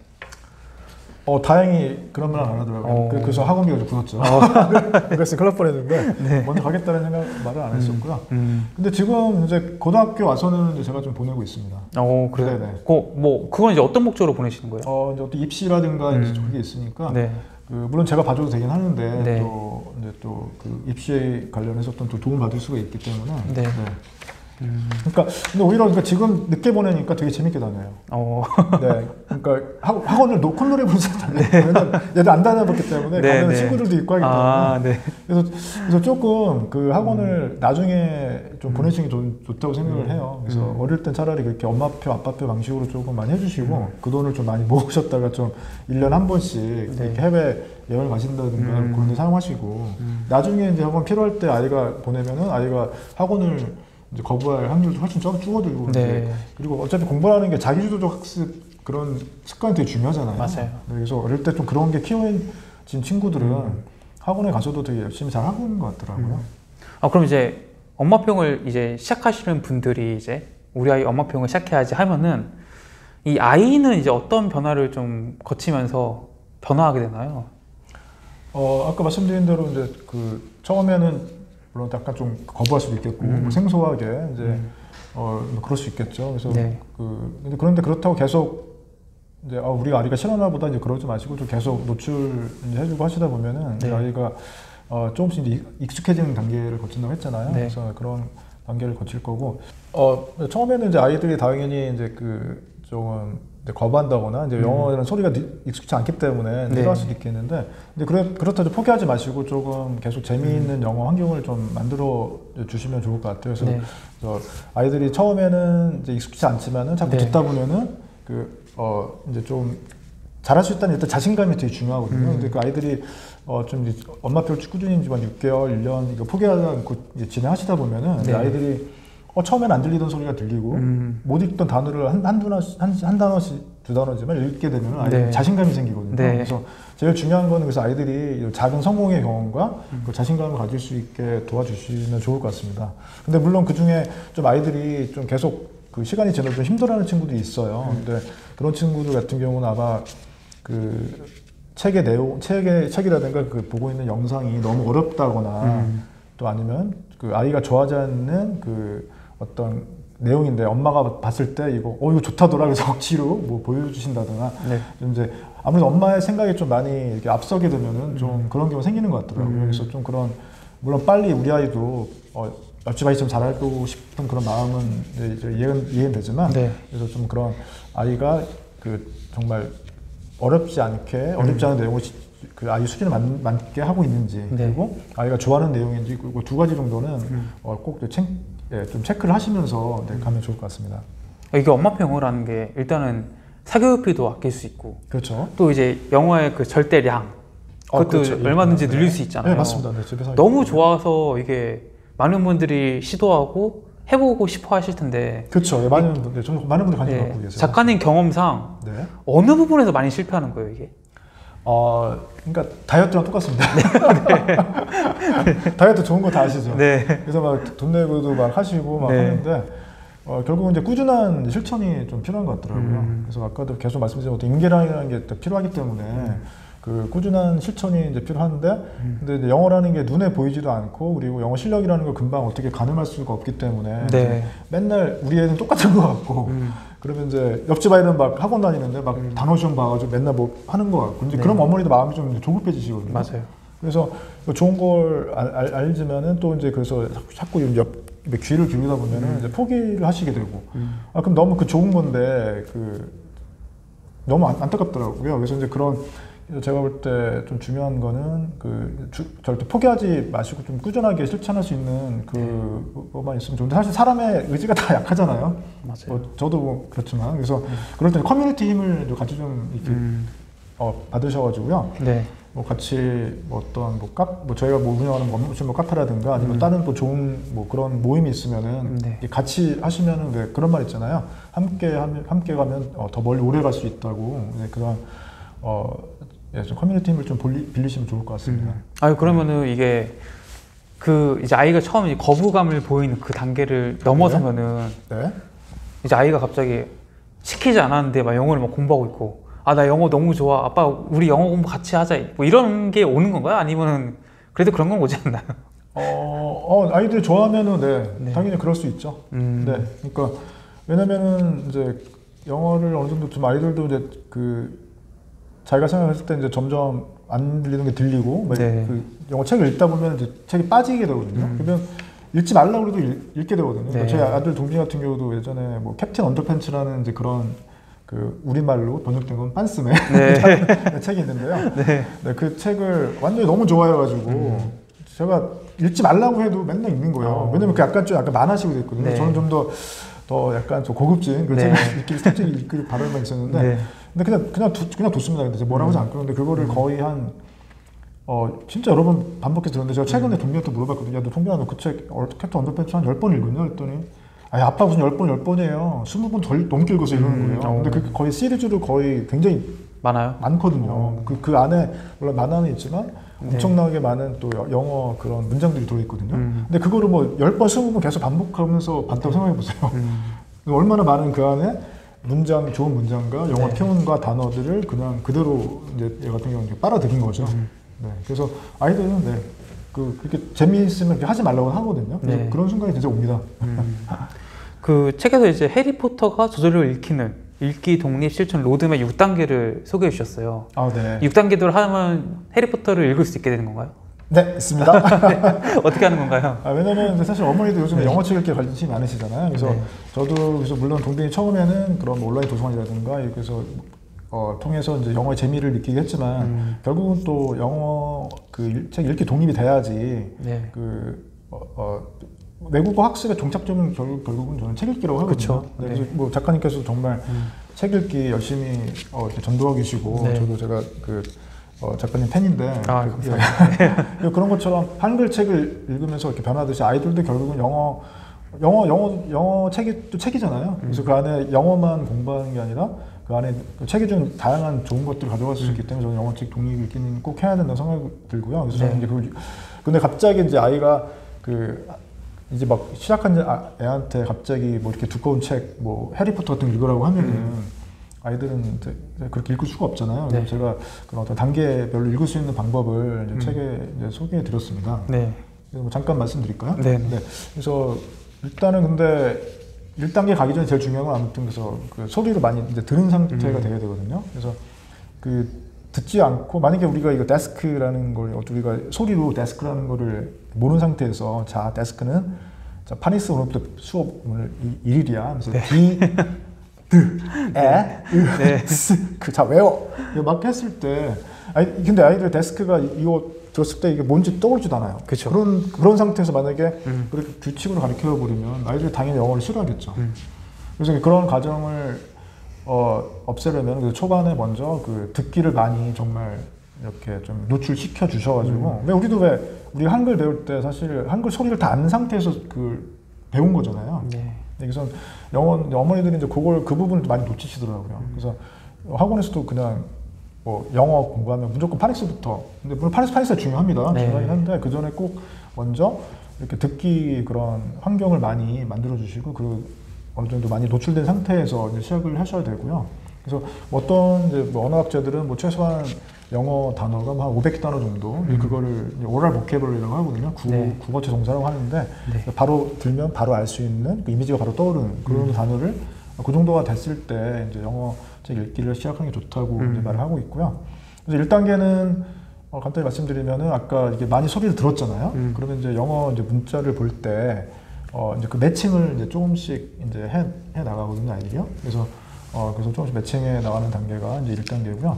다행히 그런 말 안 하더라고요. 그래서 학원비가 좀 붙었죠. 그래서 큰일 날 뻔했는데 네. 먼저 가겠다는 말을 안 했었고요. 근데 지금 이제 고등학교 와서는 이제 제가 좀 보내고 있습니다. 그래요? 네네. 그건 이제 어떤 목적으로 보내시는 거예요? 이제 어떤 입시라든가 이제 그게 있으니까 네. 물론 제가 봐줘도 되긴 하는데 네. 또 그 입시에 관련해서 어떤 또 도움을 받을 수가 있기 때문에. 네. 네. 그러니까 근데 오히려 지금 늦게 보내니까 되게 재밌게 다녀요. 네, 그러니까 학원을 콧노래 부르면서 다녀요. 얘들 안 다녀봤기 때문에 네, 가면 네. 친구들도 있고 하기 때문에. 네. 그래서 조금 그 학원을 나중에 좀 보내시는 게 좋다고 생각을 해요. 그래서 어릴 땐 차라리 그렇게 엄마표, 아빠표 방식으로 조금 많이 해주시고 그 돈을 좀 많이 모으셨다가 좀 1년에 한 번씩 네. 이렇게 해외 여행을 가신다든가 그런 데 사용하시고 나중에 이제 학원 필요할 때 아이가 보내면은 아이가 학원을 이제 거부할 확률도 훨씬 줄어들고 네. 그리고 어차피 공부하는 게 자기주도적 학습 그런 습관이 되게 중요하잖아요. 맞아요. 네, 그래서 어릴 때 좀 그런 게 키워진 친구들은 학원에 가서도 되게 열심히 잘 하고 있는 것 같더라고요. 그럼 이제 엄마병을 이제 시작하시는 분들이 이제 우리 아이 엄마병을 시작해야지 하면은 이 아이는 이제 어떤 변화를 좀 거치면서 변화하게 되나요? 아까 말씀드린 대로 이제 그 처음에는 물론 약간 좀 거부할 수도 있겠고 생소하게 이제 그럴 수 있겠죠. 그래서 네. 그런데 그렇다고 계속 이제 우리가 아이가 싫어하나 보다 이제 그러지 마시고 좀 계속 노출 이제 해주고 하시다 보면은 네. 아이가 조금씩 이제 익숙해지는 단계를 거친다고 했잖아요. 네. 그래서 그런 단계를 거칠 거고 처음에는 이제 아이들이 당연히 이제 조금 거부한다거나 이제 영어라는 소리가 익숙치 않기 때문에 싫어할 수도 있겠는데 근데 그렇다고 포기하지 마시고 조금 계속 재미있는 영어 환경을 좀 만들어 주시면 좋을 것 같아요. 그래서 아이들이 처음에는 이제 익숙치 않지만은 자꾸 듣다 보면은 이제 좀 잘할 수 있다는 일단 자신감이 되게 중요하거든요. 근데 그 아이들이 좀 이제 엄마표 꾸준히 한 6개월, 1년 이거 포기하지 않고 이제 진행하시다 보면은 아이들이 처음에는 안 들리던 소리가 들리고 못 읽던 단어를 한 단어씩 두 단어지만 읽게 되면 아이들 자신감이 생기거든요. 그래서 제일 중요한 거는 그래서 아이들이 작은 성공의 경험과 그 자신감을 가질 수 있게 도와주시면 좋을 것 같습니다. 근데 물론 그 중에 좀 아이들이 좀 계속 그 시간이 지나도 좀 힘들어하는 친구들이 있어요. 근데 그런 친구들 같은 경우는 아마 그 책의 내용, 책이라든가 그 보고 있는 영상이 너무 어렵다거나 또 아니면 그 아이가 좋아하지 않는 그 어떤 내용인데 엄마가 봤을 때 이거 좋다더라 그래서 억지로 뭐 보여주신다거나 좀 이제 아무래도 엄마의 생각이 좀 많이 이렇게 앞서게 되면은 좀 그런 경우 생기는 것 같더라고요. 그래서 좀 그런 물론 빨리 우리 아이도 옆집 아이처럼 잘하고 싶은 그런 마음은 이제 이해는 되지만 그래서 좀 그런 아이가 그 정말 어렵지 않은 내용을 그 아이 수준에 맞게 하고 있는지 그리고 아이가 좋아하는 내용인지 그리고 두 가지 정도는 꼭 좀 체크를 하시면서 가면 좋을 것 같습니다. 이게 엄마병이라는 게 일단은 사교육비도 아낄 수 있고 그렇죠. 또 이제 영어의 그 절대량 그것도 그렇죠. 얼마든지 늘릴 수 있잖아요. 네, 맞습니다. 집에서 너무 좋아서 이게 많은 분들이 시도하고 해보고 싶어 하실 텐데 그렇죠. 많은 분들이 관심 갖고 계세요. 작가님 경험상 어느 부분에서 많이 실패하는 거예요 이게? 그러니까 다이어트랑 똑같습니다. 다이어트 좋은 거 다 아시죠? 그래서 막 돈 내고도 막 하시고 막 하는데 결국은 이제 꾸준한 실천이 좀 필요한 것 같더라고요. 그래서 아까도 계속 말씀드린 것처럼 임계량이라는 게 필요하기 때문에 그 꾸준한 실천이 이제 필요한데 근데 이제 영어라는 게 눈에 보이지도 않고 그리고 영어 실력이라는 걸 금방 어떻게 가늠할 수가 없기 때문에 맨날 우리 애는 똑같은 것 같고 그러면 이제 옆집 아이는 막 학원 다니는데 막 단어 시험 봐가지고 맨날 뭐 하는 것 같고 이제 그런 어머니도 마음이 좀 조급해지시거든요. 맞아요. 그래서 좋은 걸 알지만은 또 이제 그래서 자꾸 귀를 기울이다 보면은 이제 포기를 하시게 되고 그럼 너무 그 좋은 건데 너무 안타깝더라고요. 그래서 이제 그런 제가 볼 때 좀 중요한 거는 절대 포기하지 마시고 좀 꾸준하게 실천할 수 있는 그것만 있으면 좋은데 사실 사람의 의지가 다 약하잖아요. 맞아요. 저도 뭐 그렇지만 그래서 그럴 때 커뮤니티 힘을 같이 좀 이렇게 받으셔가지고요. 뭐 같이 어떤 저희가 운영하는 뭐 카페라든가 아니면 다른 또 좋은 뭐 그런 모임이 있으면은 같이 하시면은 그런 말 있잖아요. 함께 가면 더 멀리 오래 갈 수 있다고 그런 좀 커뮤니티 힘을 좀 빌리시면 좋을 것 같습니다. 그러면은 이게 이제 아이가 처음 거부감을 보이는 그 단계를 넘어서면은 이제 아이가 갑자기 시키지 않았는데 막 영어를 막 공부하고 있고 나 영어 너무 좋아 아빠 우리 영어 공부 같이 하자 뭐 이런 게 오는 건가요? 아니면은 그래도 그런 건 오지 않나요? 아이들이 좋아하면은 당연히 그럴 수 있죠. 그러니까 왜냐면은 이제 영어를 어느 정도 좀 아이들도 이제 자기가 생각했을 때 이제 점점 안 들리는 게 들리고 영어 책을 읽다 보면 이제 책이 빠지게 되거든요. 그러면 읽지 말라고 해도 읽게 되거든요. 그러니까 제 아들 동진 같은 경우도 예전에 뭐 캡틴 언더팬츠라는 이제 그런 우리말로 번역된 건 빤스맨 책이 있는데요. 그 책을 완전히 너무 좋아해가지고 제가 읽지 말라고 해도 맨날 읽는 거예요. 왜냐면 약간 만화식으로 돼 있거든요. 저는 좀 더 약간 좀 고급진 그 책을 살짝 읽을 바람만 있었는데 근데 그냥 뒀습니다. 근데 뭐라고 하지 않고 근데 그거를 거의 한 진짜 여러 번 반복해서 들었는데 제가 최근에 동기한테 물어봤거든요. 야, 너 동기야, 너 그 책 캡틴 언더팬츠 한 10번 읽었냐? 했더니 아니, 아빠 무슨 10번이에요. 20번 덜 넘게 읽어서 이러는 거예요. 근데 그게 거의 시리즈로 거의 굉장히 많거든요. 그 안에 물론 만화는 있지만 엄청나게 많은 또 영어 그런 문장들이 들어있거든요. 근데 그거를 뭐 10번, 20번 계속 반복하면서 봤다고 생각해보세요. 얼마나 많은 그 안에 좋은 문장과 영어 표현과 단어들을 그냥 그대로 이제 얘 같은 경우는 빨아들인 거죠. 네, 그래서 아이들은 그렇게 재미있으면 이렇게 하지 말라고 하거든요. 그런 순간이 진짜 옵니다. 그 책에서 이제 해리포터가 저절로 읽기 독립 실천 로드맵 6단계를 소개해 주셨어요. 아, 네. 6단계대로 하면 해리포터를 읽을 수 있게 되는 건가요? 네, 있습니다. 어떻게 하는 건가요? 왜냐면 사실 어머니도 요즘에 영어책 읽기에 관심이 많으시잖아요. 그래서 저도 물론 동생이 처음에는 그런 온라인 도서관이라든가 그래서 통해서 이제 영어의 재미를 느끼게 했지만 결국은 또 영어 책 읽기 독립이 돼야지 외국어 학습의 종착점은 결국은 저는 책 읽기라고 하거든요. 네, 그래서 뭐 작가님께서도 정말 책 읽기 열심히 전도하고 계시고 제가 작가님 팬인데 그런 것처럼 한글 책을 읽으면서 이렇게 변하듯이 아이들도 결국은 영어 책이 또 책이잖아요. 그래서 그 안에 영어만 공부하는 게 아니라 그 안에 책에 좀 다양한 좋은 것들을 가져갈 수 있기 때문에 저는 영어책 독립 읽기는 꼭 해야 된다는 생각이 들고요. 그래서 저는 이제 근데 갑자기 이제 아이가 이제 막 시작한 애한테 갑자기 뭐 이렇게 두꺼운 책, 뭐 해리포터 같은 거 읽으라고 하면은 아이들은 그렇게 읽을 수가 없잖아요. 그래서 제가 그런 어떤 단계별로 읽을 수 있는 방법을 이제 책에 이제 소개해 드렸습니다. 그래서 뭐 잠깐 말씀드릴까요? 네. 그래서 일단은 근데 1단계 가기 전에 제일 중요한 건 아무튼 그래서 그 소리를 많이 이제 들은 상태가 돼야 되거든요. 그래서 듣지 않고 만약에 우리가 이거 데스크라는 걸 우리가 소리로 데스크라는 거를 모르는 상태에서 자 데스크는 자 파니스 오늘부터 수업 오늘 1일이야. 그래서 D, D, E, S 자 외워 이거 막 했을 때 근데 아이들 데스크가 이거 들었을 때 이게 뭔지 떠오르지도 않아요. 그쵸. 그런 상태에서 만약에 그렇게 규칙으로 가르쳐 버리면 아이들이 당연히 영어를 싫어하겠죠. 그래서 그런 과정을 없애려면 그래서 초반에 먼저 듣기를 많이 정말 이렇게 좀 노출시켜 주셔가지고 우리 한글 배울 때 사실 한글 소리를 다 아는 상태에서 배운 거잖아요. 그래서 어머니들이 이제 그 부분을 많이 놓치시더라고요. 그래서 학원에서도 그냥 영어 공부하면 무조건 파닉스부터. 근데 물론 파닉스가 중요합니다. 중요하긴 한데 그 전에 꼭 먼저 이렇게 듣기 그런 환경을 많이 만들어 주시고 그리고 어느 정도 많이 노출된 상태에서 이제 시작을 하셔야 되고요. 그래서 어떤 이제 언어학자들은 최소한 영어 단어가 한 500단어 정도 그거를 오랄 보캐블러리라고 하거든요. 국어체 동사라고 하는데 바로 들면 바로 알 수 있는 이미지가 바로 떠오르는 그런 단어를 그 정도가 됐을 때 이제 영어 책 읽기를 시작하는 게 좋다고 이제 말을 하고 있고요. 그래서 1단계는 간단히 말씀드리면은 아까 이게 많이 소리를 들었잖아요. 그러면 이제 영어 이제 문자를 볼 때 이제 그 매칭을 이제 조금씩 이제 해 나가거든요, 아이들이요. 그래서 조금씩 매칭해 나가는 단계가 이제 1단계고요.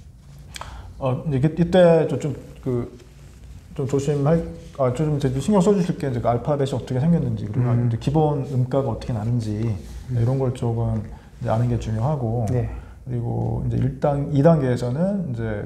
이때 좀 좀 신경 써주실 게 이제 알파벳이 어떻게 생겼는지 그리고 이제 기본 음가가 어떻게 나는지 이런 걸 조금 이제 아는 게 중요하고 그리고 이제 2단계에서는 이제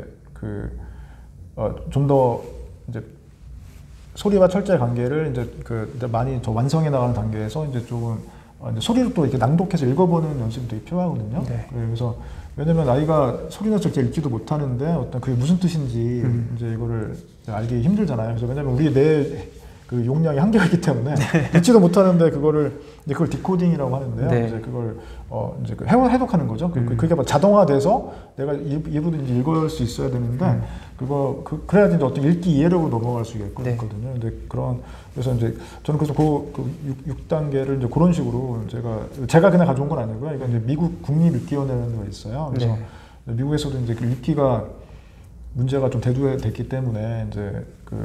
좀 더 이제 소리와 철자의 관계를 이제 많이 더 완성해 나가는 단계에서 이제 조금 이제 소리로 또 이렇게 낭독해서 읽어보는 연습이 되게 필요하거든요. 그래서 왜냐면 아이가 소리나 철자 읽지도 못하는데 그게 무슨 뜻인지 이제 이거를 알기 힘들잖아요. 그래서 왜냐면 우리 뇌 용량이 한계가 있기 때문에 읽지도 못하는데 그걸 디코딩이라고 하는데요. 이제 그걸 이제 해독하는 거죠. 그게 자동화돼서 내가 입으로 이제 읽을 수 있어야 되는데 그래야지 이제 어떤 읽기 이해력으로 넘어갈 수 있거든요. 근데 그래서 이제 저는 그래서 6단계를 이제 그런 식으로 제가 그냥 가져온 건 아니고요. 이건 이제 미국 국립읽기위원회라는 거 있어요. 그래서 미국에서도 이제 읽기가 문제가 좀 대두됐기 때문에 이제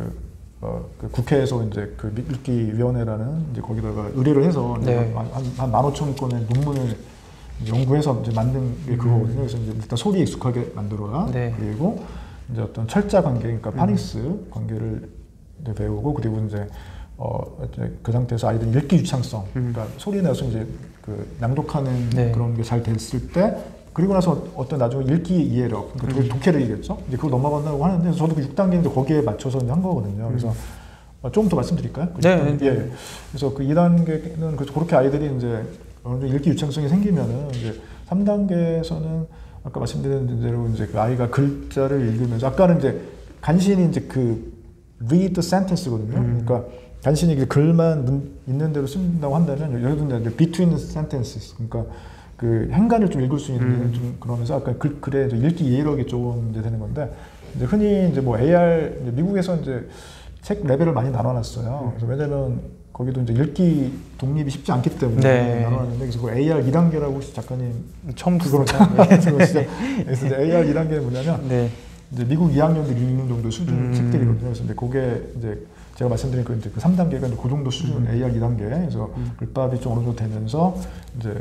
국회에서 이제 읽기위원회라는 이제 거기다가 의뢰를 해서 한 15,000건의 논문을 연구해서 이제 만든 게 그거거든요. 그래서 이제 일단 소리에 익숙하게 만들어라. 그리고 이제 어떤 철자 관계, 그러니까 파닉스 관계를 이제 배우고 그리고 이제 그 상태에서 아이들 읽기 유창성, 그러니까 소리 내서 이제 낭독하는 그런 게 잘 됐을 때 그리고 나서 어떤 나중에 읽기 이해력, 그러니까 독해를 얘기했죠. 이제 그걸 넘어간다고 하는데 저도 그 6단계 이제 거기에 맞춰서 이제 한 거거든요. 그래서 좀 더 말씀드릴까요? 네. 예. 그래서 그 2단계는 그렇게 아이들이 이제 어느 정도 읽기 유창성이 생기면은 이제 3단계에서는 아까 말씀드린 대로 이제 그 아이가 글자를 읽으면서 아까는 이제 간신히 이제 그 read the sentence거든요. 그러니까 간신히 글만 있는 대로 쓴다고 한다면 예를 들면 이제 between sentences, 그러니까 그 행간을 좀 읽을 수 있는 좀 그러면서 아까 글의 읽기 이해력이 조금 이제 되는 건데 이제 흔히 이제 뭐 AR 이제 미국에서 이제 책 레벨을 많이 나눠놨어요. 그래서 왜냐면 거기도 이제 읽기 독립이 쉽지 않기 때문에 네. 나눠놨는데 그래서 그 AR 2단계라고 혹시 작가님 처음 그거죠? 그래서 이제 AR 2단계는 뭐냐면 네. 이제 미국 2학년들이 읽는 정도 수준 책들이거든요. 그래서 이제 그게 이제 제가 말씀드린 그 이제 그 3단계가 이제 그 정도 수준 AR 2단계. 그래서 글밥이 좀 어느 정도 되면서 이제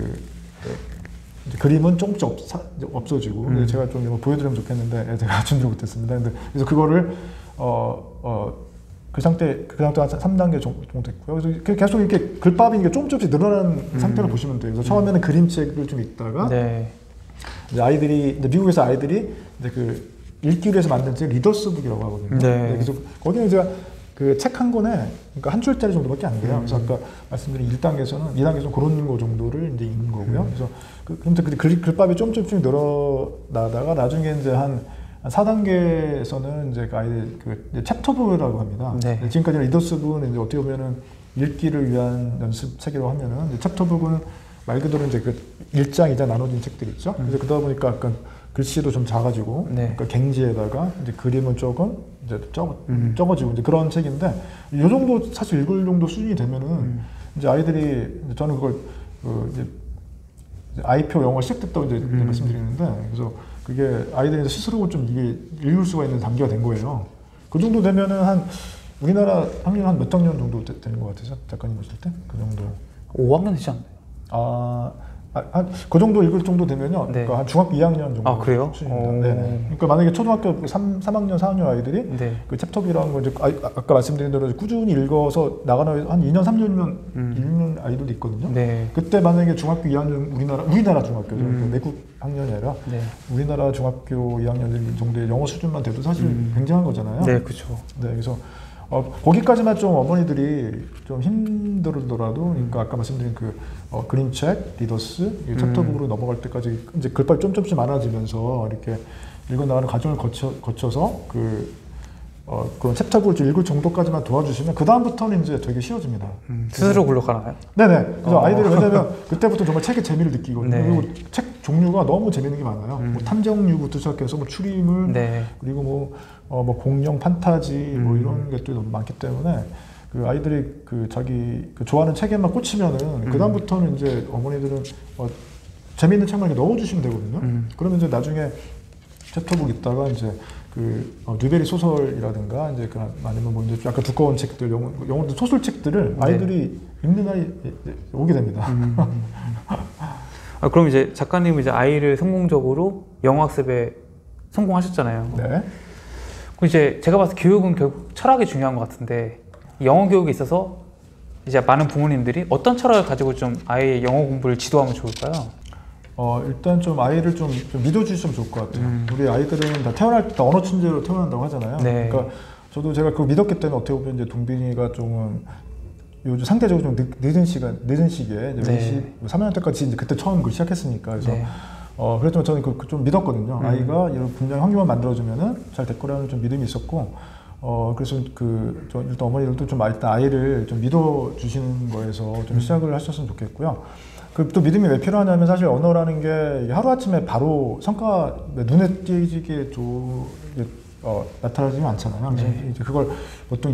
이제 그림은 조금씩 없어지고 근데 제가 좀 이거 보여드리면 좋겠는데 제가 준비를 못했습니다. 근데 그래서 그거를 그 상태가 3단계 정도 됐고요. 그래서 계속 이렇게 글밥이 이게 조금씩 늘어나는 상태로 보시면 돼요. 그래서 처음에는 그림책을 좀 읽다가 네. 이제 미국에서 아이들이 이제 그 읽기 위해서 만든 책 리더스북이라고 하거든요. 네. 그래서 거기는 제가 그 책 한 권에 그러니까 한 줄짜리 정도밖에 안 돼요. 그래서 아까 말씀드린 1단계에서는 2단계에서는 그런 거 정도를 이제 읽는 거고요. 그래서 글밥이 조금씩 늘어나다가 나중에 이제 한 4단계에서는 이제 그 아이들 그 챕터북이라고 합니다. 네. 지금까지 리더스북은 이제 어떻게 보면은 읽기를 위한 연습 책이라고 하면은 이제 챕터북은 말 그대로 이제 그 1장, 2장 나눠진 책들이 있죠. 그래서 그러다 보니까 약간 글씨도 좀 작아지고, 네. 그러니까 갱지에다가 이제 그림은 조금 이제 적어지고 이제 그런 책인데, 이 정도 사실 읽을 정도 수준이 되면은 이제 아이들이 이제 저는 그걸 이제 아이표 영어 시작됐다고 이제 말씀드리는데, 그래서 그게 아이들이 스스로 좀 이게 읽을 수가 있는 단계가 된 거예요. 그 정도 되면은 한 우리나라 학년 한 몇 학년 정도 되는 것 같으세요? 작가님 보실 때? 그 정도. 5학년 되지 않나요? 그 정도 읽을 정도 되면요. 네. 그러니까 한 중학교 2학년 정도. 그래요? 네. 그러니까 만약에 초등학교 3학년, 4학년 아이들이 네. 그 챕터비라는 거 이제 아까 말씀드린 대로 꾸준히 읽어서 나가는 한 2년, 3년이면 읽는 아이들도 있거든요. 네. 그때 만약에 중학교 2학년 우리나라 중학교죠. 외국 학년이 아니라 네. 우리나라 중학교 2학년 정도의 영어 수준만 돼도 사실 굉장한 거잖아요. 네, 그렇죠. 네, 그래서 거기까지만 좀 어머니들이 좀 힘들더라도, 그러니까 아까 말씀드린 그 그림책, 리더스, 챕터북으로 넘어갈 때까지 이제 글밥이 좀씩 많아지면서 이렇게 읽어나가는 과정을 거쳐서 그런 챕터북을 좀 읽을 정도까지만 도와주시면 그 다음부터는 이제 되게 쉬워집니다. 스스로 굴러가나요? 네네. 그래서 아이들이 왜냐면 그때부터 정말 책의 재미를 느끼거든요. 네. 그리고 책 종류가 너무 재밌는 게 많아요. 뭐 탐정류부터 시작해서 뭐 추리물, 네. 그리고 뭐 공룡, 판타지 뭐 이런 것들이 너무 많기 때문에 그 아이들이 그 자기 그 좋아하는 책에만 꽂히면은 그 다음부터는 이제 어머니들은 재미있는 책만 이렇게 넣어주시면 되거든요. 그러면 이제 나중에 챕터북 있다가 이제 뉴베리 소설이라든가 이제 아니면 뭐 이제 약간 두꺼운 책들, 영어 소설책들을 아이들이 읽는 날이 오게 됩니다. 그럼 이제 작가님은 이제 아이를 성공적으로 영어 학습에 성공하셨잖아요. 네. 그럼 이제 제가 봤을 때 교육은 결국 철학이 중요한 것 같은데 영어 교육에 있어서 이제 많은 부모님들이 어떤 철학을 가지고 좀 아이의 영어 공부를 지도하면 좋을까요? 일단 좀 아이를 좀 믿어주시면 좋을 것 같아요. 우리 아이들은 다 태어날 때 언어 천재로 태어난다고 하잖아요. 네. 그러니까 저도 제가 그거 믿었기 때문에 어떻게 보면 이제 동빈이가 조금 요즘 상대적으로 좀 늦은 시기에 이제 3학년 때까지 이제 그때 처음 글 시작했으니까 그래서 네. 그랬지만 저는 좀 믿었거든요. 아이가 이런 분명히 환경만 만들어주면은 잘 될 거라는 좀 믿음이 있었고, 그래서 일단 어머니들도 좀 일단 아이를 좀 믿어주시는 거에서 좀 시작을 하셨으면 좋겠고요. 또 믿음이 왜 필요하냐면 사실 언어라는 게 하루아침에 바로 성과 눈에 띄게 나타나지는 않잖아요. 네. 이제 그걸 보통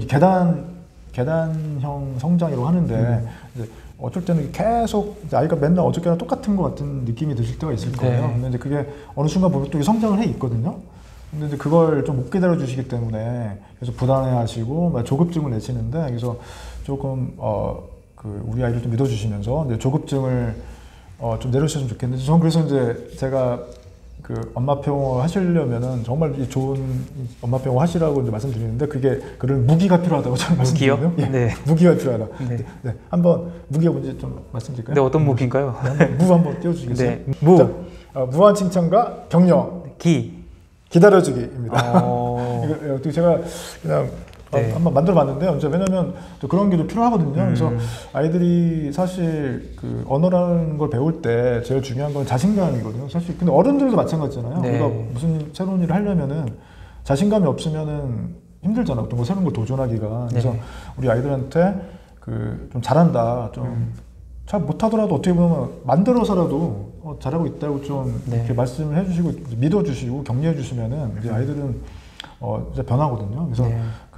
계단형 성장이라고 하는데 이제 어쩔 때는 계속 이제 아이가 맨날 어저께나 똑같은 것 같은 느낌이 드실 때가 있을 거예요. 네. 근데 이제 그게 어느 순간 보면 또 성장을 해 있거든요. 근데 이제 그걸 좀 못 기다려 주시기 때문에 그래서 불안해하시고 조급증을 내시는데, 그래서 조금 우리 아이를 좀 믿어주시면서 이제 조급증을 좀 내려주셨으면 좋겠는데, 저는 그래서 이제 제가 엄마표 영어 하시려면은 정말 좋은 엄마표 영어 하시라고 이제 말씀드리는데, 그런 무기가 필요하다고 저는 말씀드리거든요. 예, 네. 무기가 필요하다. 네. 네. 한번 무기가 뭔지 좀 말씀드릴까요? 네, 어떤 무기인가요? 무 한번 띄워주시겠어요? 네. 무. 무한 칭찬과 격려. 기다려주기입니다. 이거 제가 그냥 한번 만들어봤는데요. 왜냐면 또 그런 게 좀 필요하거든요. 그래서 아이들이 사실 그 언어라는 걸 배울 때 제일 중요한 건 자신감이거든요. 사실 근데 어른들도 마찬가지잖아요. 우리가 무슨 새로운 일을 하려면은 자신감이 없으면은 힘들잖아. 어떤 거 새로운 걸 도전하기가. 그래서 우리 아이들한테 그 좀 잘한다, 좀 잘 못하더라도 어떻게 보면 만들어서라도 잘하고 있다고 좀 이렇게 말씀을 해주시고 믿어주시고 격려해주시면은 이제 아이들은 이제 변하거든요. 그래서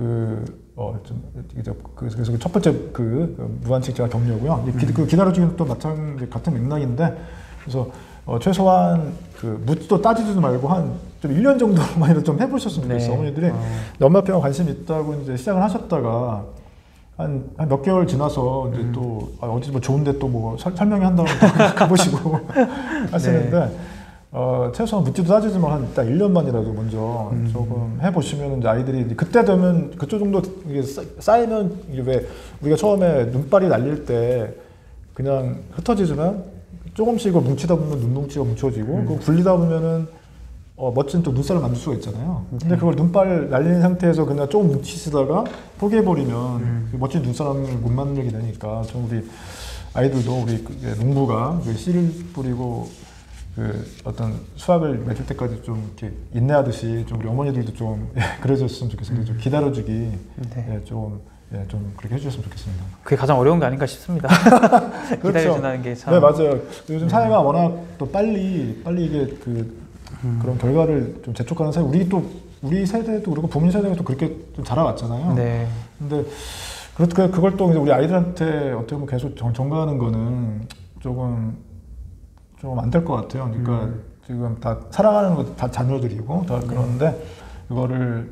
그래서 첫 번째 무한 칭찬과 격려고요. 그 기다려주기는 또 마찬가지 같은 맥락인데, 그래서 최소한 묻지도 따지지도 말고 한 좀 1년 정도만이라도 좀 해보셨으면 좋겠어요. 어머니들이 엄마 편에 관심 있다고 이제 시작을 하셨다가 한 몇 개월 지나서 이제 또 어디 뭐 좋은데 또 뭐 설명회 한다고 가보시고 하시는데 최소한 묻지도 따지지만 한 딱 1년만이라도 먼저 조금 해보시면 이제 아이들이 그때 되면 그쪽 정도 이게 쌓이면 이게 왜 우리가 처음에 눈발이 날릴 때 그냥 흩어지지만 조금씩 이걸 뭉치다 보면 눈뭉치가 뭉쳐지고 그거 굴리다 보면은 멋진 또 눈살을 만들 수가 있잖아요. 근데 그걸 눈발 날리는 상태에서 그냥 조금 뭉치시다가 포기해버리면 멋진 눈사람을 못 만들게 되니까 좀 우리 아이들도 우리 농부가 씨를 뿌리고 어떤 수확을 맺을 때까지 좀 이렇게 인내하듯이 좀 우리 어머니들도 좀 그래줬으면 좋겠습니다. 좀 기다려주기 좀 그렇게 해주셨으면 좋겠습니다. 그게 가장 어려운 게 아닌가 싶습니다. 그렇죠. 기다려준다는 게 참. 네, 맞아요. 요즘 사회가 워낙 또 빨리 이게 그런 결과를 좀 재촉하는 사회, 우리 세대도 그렇고 부모님 세대가 또 그렇게 좀 자라왔잖아요. 네. 근데 그걸 또 우리 아이들한테 어떻게 보면 계속 전가하는 거는 좀 안 될 것 같아요. 그러니까 지금 다 사랑하는 거 다 자녀들이고 다 그러는데 그거를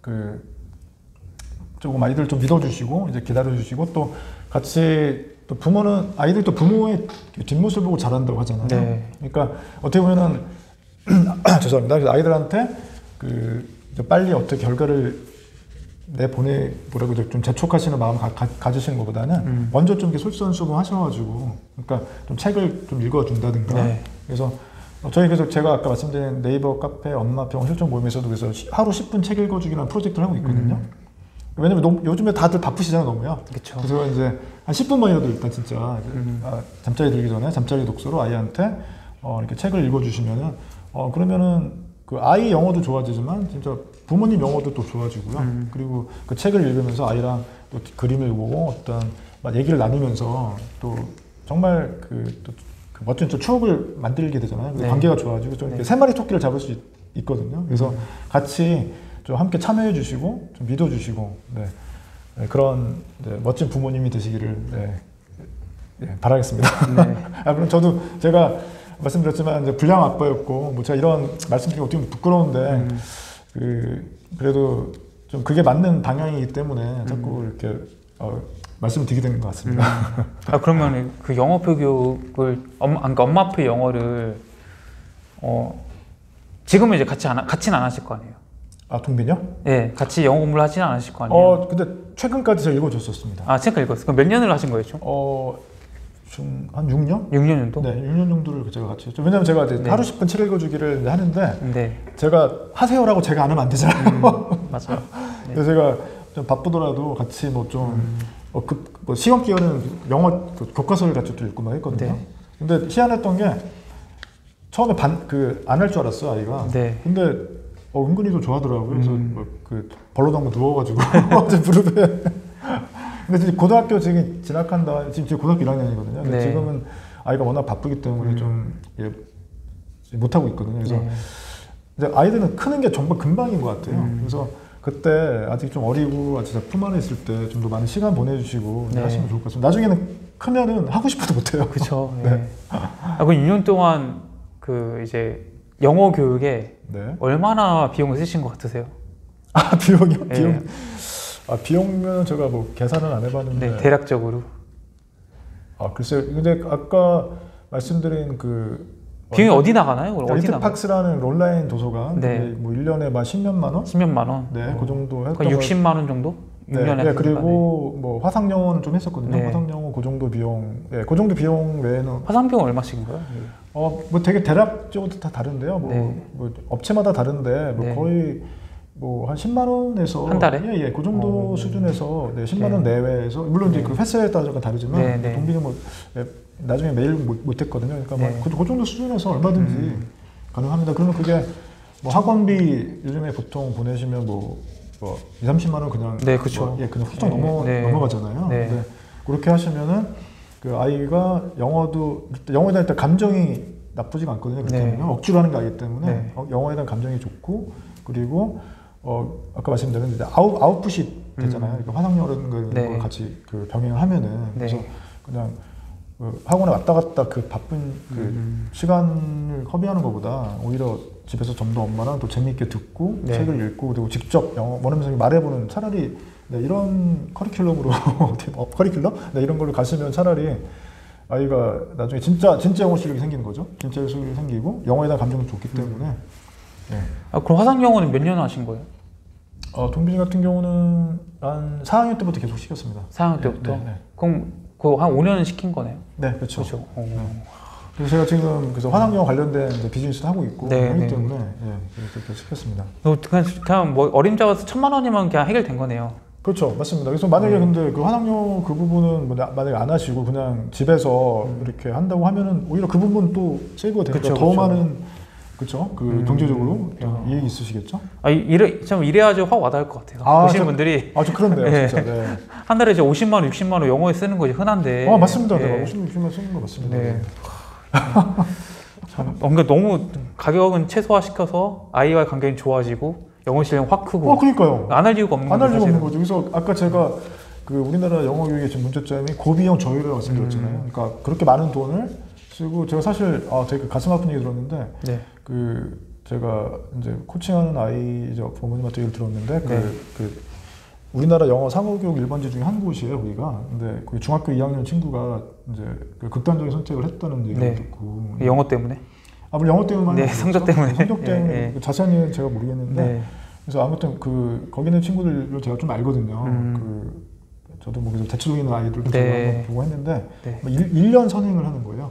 조금 아이들 좀 믿어주시고 이제 기다려주시고 또 같이 또 부모는 아이들 또 부모의 뒷모습을 보고 자란다고 하잖아요. 네. 그러니까 어떻게 보면은 죄송합니다. 그래서 아이들한테 빨리 어떻게 결과를 내보내보라고 좀 재촉하시는 마음 가지시는 것보다는 먼저 좀 이렇게 솔선수범하셔가지고, 그러니까 좀 책을 좀 읽어준다든가. 그래서 그래서 제가 아까 말씀드린 네이버 카페 엄마병 실전 모임에서도 그래서 하루 10분 책 읽어주기라는 프로젝트를 하고 있거든요. 왜냐면 요즘에 다들 바쁘시잖아요, 너무요. 그쵸. 그래서 이제 한 10분만이라도 일단 진짜 잠자리 들기 전에 잠자리 독서로 아이한테 이렇게 책을 읽어주시면은 그러면은 그 아이 영어도 좋아지지만 진짜 부모님 영어도 또 좋아지고요. 그리고 그 책을 읽으면서 아이랑 또 그림을 보고 어떤 얘기를 나누면서 또 정말 또 멋진 또 추억을 만들게 되잖아요. 관계가 좋아지고 좀 이렇게 세 마리 토끼를 잡을 수 있거든요. 그래서 같이 좀 함께 참여해 주시고 좀 믿어 주시고 그런 멋진 부모님이 되시기를 바라겠습니다. 그럼 저도 제가 말씀드렸지만 이제 불량 아빠였고 뭐 제가 이런 말씀드리기 어떻게 보면 부끄러운데 그래도 좀 그게 맞는 방향이기 때문에 자꾸 이렇게 말씀드리게 되는 것 같습니다. 그러면 그 영어표 교육을 그러니까 엄마표 영어를 지금은 이제 같이는 안 하실 거 아니에요? 동빈이요? 네, 같이 영어 공부를 하지는 않으실 거 아니에요? 근데 최근까지 제가 읽어줬었습니다. 최근까지 읽었어요. 그럼 몇 년을 하신 거예요, 좀? 한 6년? 6년 정도? 네, 6년 정도를 제가 같이 했죠. 왜냐면 제가 이제 하루 10분 책 읽어주기를 하는데 제가 하세요라고 제가 안 하면 안 되잖아요. 맞아요. 그래서 제가 좀 바쁘더라도 같이 뭐 시험 기간은 영어 교과서를 같이 또 읽고 막 했거든요. 근데 희한했던 게 처음에 안 할 줄 알았어요, 아이가. 근데 은근히도 좋아하더라고요. 그래서 벌러덩 한번 누워가지고 어제 무릎에. 근데 지금 고등학교 지금 진학한다. 지금 고등학교 1학년이거든요. 근데 지금은 아이가 워낙 바쁘기 때문에 좀 못하고 있거든요. 그래서 이제 아이들은 크는 게 정말 금방인 것 같아요. 그래서 그때 아직 좀 어리고 아직 품 안에 있을 때 좀 더 많은 시간 보내주시고 하시면 좋을 것 같습니다. 나중에는 크면은 하고 싶어도 못해요. 그렇죠. 그럼 2년 동안 이제 영어 교육에 얼마나 비용을 쓰신 것 같으세요? 비용이요? 비용은 제가 뭐 계산은 안 해봤는데. 대략적으로. 글쎄요. 근데 아까 말씀드린 비용이 어디 나가나요? 리트팍스라는 온라인 도서관. 뭐 1년에 막 10몇만 원? 10몇만 원? 네, 그 정도 했던 60만 원 정도? 6년에 네, 그리고 뭐 화상영어는 좀 했었거든요. 네. 화상영어 그 정도 비용, 네, 그 정도 비용 외에는 화상 비용 얼마씩인 거예요? 뭐 되게 대략적으로 다 다른데요. 뭐 업체마다 다른데 뭐 네. 거의 뭐 한 10만 원에서 한 달에? 예, 그 정도 수준에서 10만 원 내외에서 물론 이제 그 회사에 따라 조금 다르지만 동빈이 뭐 나중에 매일 못 했거든요. 그러니까 뭐 그 정도 수준에서 얼마든지 가능합니다. 그러면 그게 뭐 학원비 요즘에 보통 보내시면 뭐 2, 30만 원 그냥 그렇죠. 그냥 훌쩍 넘어가잖아요. 근데 그렇게 하시면은 그 아이가 영어에 대한 일단 감정이 나쁘지가 않거든요. 그렇게 억지로 하는 게 아니기 때문에 영어에 대한 감정이 좋고 그리고 아까 말씀드린 아웃풋이 되잖아요. 그러니까 화상영어라는 걸 같이 그 병행을 하면은 그래서 그냥 학원에 왔다 갔다 그 바쁜 그 시간을 허비하는 것보다 오히려 집에서 좀 더 엄마랑 또 재미있게 듣고 책을 읽고 그리고 직접 영어 원어민 선생님이 말해보는 차라리 이런 커리큘럼으로 커리큘럼? 이런 걸로 가시면 차라리 아이가 나중에 진짜 영어 실력이 생기는 거죠. 진짜 실력이 생기고 영어에 대한 감정이 좋기 때문에. 그럼 화상 영어는 몇 년 하신 거예요? 동빈이 같은 경우는 한 4학년 때부터 계속 시켰습니다. 4학년 때부터? 그럼 한 5년은 시킨 거네요? 네, 그렇죠. 그래서 제가 지금 그래서 화상영어 관련된 이제 비즈니스를 하고 있고 하기 때문에 그렇게 시켰습니다. 그냥 뭐 어림잡아서 1,000만 원이면 그냥 해결된 거네요. 그렇죠, 맞습니다. 그래서 만약에 근데 그 화상영어 그 부분은 만약에 안 하시고 그냥 집에서 이렇게 한다고 하면은 오히려 그 부분 또 세이브가 되니까 더 많은 그렇죠. 그 경제적으로 이익이 있으시겠죠? 참 이래야지 확 와닿을 것 같아요. 보시는 분들이. 좀 그런데요, 진짜. 한 달에 이제 50만 원, 60만 원 영어에 쓰는 것이 흔한데. 맞습니다. 50, 60만 쓰는 거 맞습니다. 참, 너무 가격은 최소화시켜서 아이와의 관계는 좋아지고 영어 실력 확 크고. 그러니까요. 안 할 이유가 없는 거죠. 안 할 이유가 없는 거죠. 그래서 아까 제가 그 우리나라 영어 교육의 지금 문제점이 고비용 저율이라고 말씀드렸잖아요. 그러니까 그렇게 많은 돈을 쓰고 제가 사실 되게 가슴 아픈 얘기 들었는데 그 제가 이제 코칭하는 아이 부모님한테 얘기를 들었는데 그 우리나라 영어 상호교육 1번지 중에 한 곳이에요, 거기가. 근데 그 중학교 2학년 친구가 이제 그 극단적인 선택을 했다는 얘기를 듣고. 영어 때문에? 물론 영어 때문에. 성적 때문에. 성적 때문에. 자세히는 제가 모르겠는데. 그래서 아무튼 거기 있는 친구들을 제가 좀 알거든요. 저도 뭐 그래서 대치동에 있는 아이들도 한번 보고 했는데 1년 선행을 하는 거예요.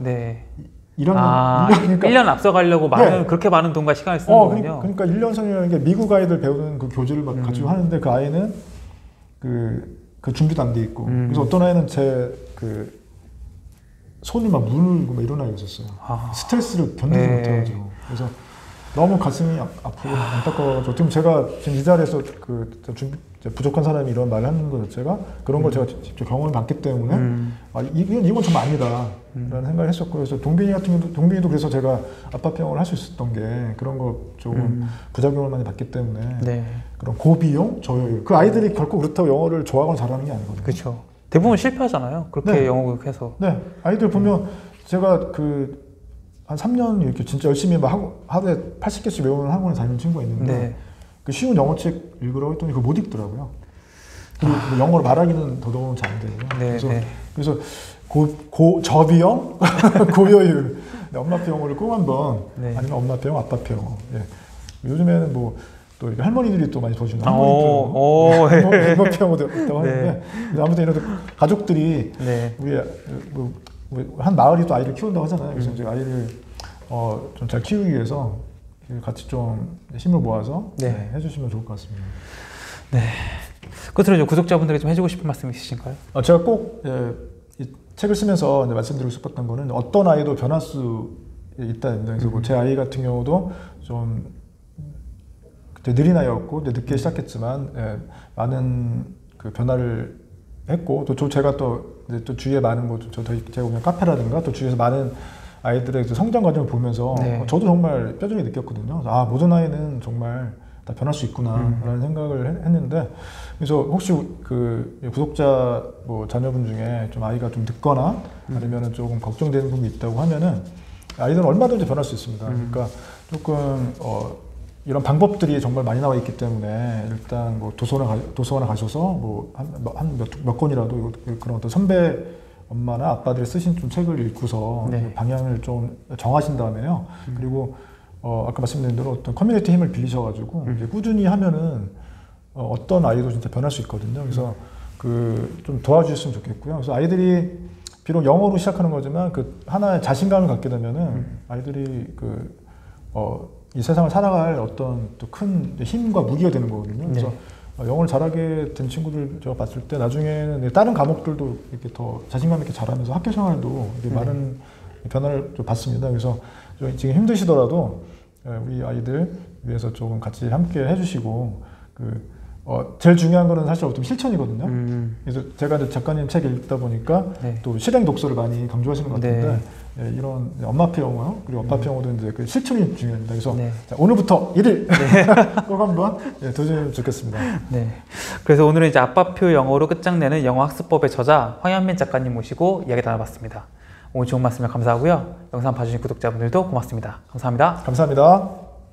1년 앞서가려고 그렇게 많은 돈과 시간을 쓰는 거군요. 그러니까 1년 선행이라는 게 미국 아이들 배우는 그 교재를 막 가지고 하는데 그 아이는 그 준비도 안 돼 있고 그래서 어떤 아이는 제 그 손을 막 물고 막 이런 아이가 있었어요. 스트레스를 견디지 못해가지고 그래서 너무 가슴이 아프고 안타까워서 지금 제가 지금 이 자리에서 부족한 사람이 이런 말을 하는 것 자체가 그런 걸 제가 직접 경험을 받기 때문에 이건 정말 아니다 라는 생각을 했었고 그래서 동빈이도 그래서 제가 아빠 병원을 할 수 있었던 게 그런 거 조금 부작용을 많이 받기 때문에 그런 고비용 저효율 그 아이들이 결코 그렇다고 영어를 좋아하거나 잘하는 게 아니거든요. 그렇죠. 대부분 실패하잖아요. 그렇게 영어 교육해서. 아이들 보면 제가 한 3년 이렇게 진짜 열심히 막 하루에 80개씩 외우는 학원에 다니는 친구가 있는데 그 쉬운 영어책 읽으라고 했더니 그거 못 읽더라고요. 그리고 영어로 말하기는 더더욱 잘 안 되고요. 그래서 저비용, 고효율, 엄마표 영어를 꼭 한번 아니면 엄마표 영어, 아빠표 영어. 요즘에는 뭐 또 이렇게 할머니들이 또 많이 보시는 할머니표 영어도 있다고 하는데 아무튼 이런 가족들이 우리 한 마을이 또 아이를 키운다고 하잖아요. 그래서 이제 아이를 좀 잘 키우기 위해서 같이 좀 힘을 모아서 해주시면 좋을 것 같습니다. 끝으로 구독자분들에게 좀 해주고 싶은 말씀 있으신가요? 제가 꼭 이 책을 쓰면서 말씀드리고 싶었던 거는 어떤 아이도 변할 수 있다는 그래서 제 아이 같은 경우도 좀 그때 느린 아이였고 늦게 시작했지만 많은 그 변화를 했고 또 제가 또 주위에 많은 제가 보면 카페라든가 또 주위에서 많은 아이들의 성장 과정을 보면서 저도 정말 뼈저리 느꼈거든요. 모든 아이는 정말 다 변할 수 있구나라는 생각을 했는데 그래서 혹시 그 구독자 자녀분 중에 좀 아이가 좀 늦거나 아니면은 조금 걱정되는 부분이 있다고 하면은 아이들은 얼마든지 변할 수 있습니다. 그러니까 조금 이런 방법들이 정말 많이 나와 있기 때문에 일단 도서관에 가셔서 몇 권이라도 그런 어떤 선배 엄마나 아빠들이 쓰신 좀 책을 읽고서 방향을 좀 정하신 다음에요. 그리고 아까 말씀드린 대로 어떤 커뮤니티 힘을 빌리셔가지고 이제 꾸준히 하면은 어떤 아이도 진짜 변할 수 있거든요. 그래서 좀 도와주셨으면 좋겠고요. 그래서 아이들이 비록 영어로 시작하는 거지만 하나의 자신감을 갖게 되면은 아이들이 이 세상을 살아갈 어떤 또 큰 힘과 무기가 되는 거거든요. 그래서 영어를 잘하게 된 친구들 제가 봤을 때 나중에는 다른 과목들도 이렇게 더 자신감 있게 잘하면서 학교 생활도 많은 변화를 좀 봤습니다. 그래서 지금 힘드시더라도 우리 아이들 위해서 조금 같이 함께 해주시고 제일 중요한 거는 사실 어떤 실천이거든요. 그래서 제가 이제 작가님 책 읽다 보니까 또 실행 독서를 많이 강조하시는 것 같은데 이런 엄마표 영어 그리고 아빠표 영어도 이제 실천이 중요합니다. 그래서 자, 오늘부터 1일 꼭 한번 도전해주면 좋겠습니다. 네. 그래서 오늘은 이제 아빠표 영어로 끝장내는 영어 학습법의 저자 황현민 작가님 모시고 이야기 나눠봤습니다. 오늘 좋은 말씀 감사하고요. 영상 봐주신 구독자분들도 고맙습니다. 감사합니다. 감사합니다.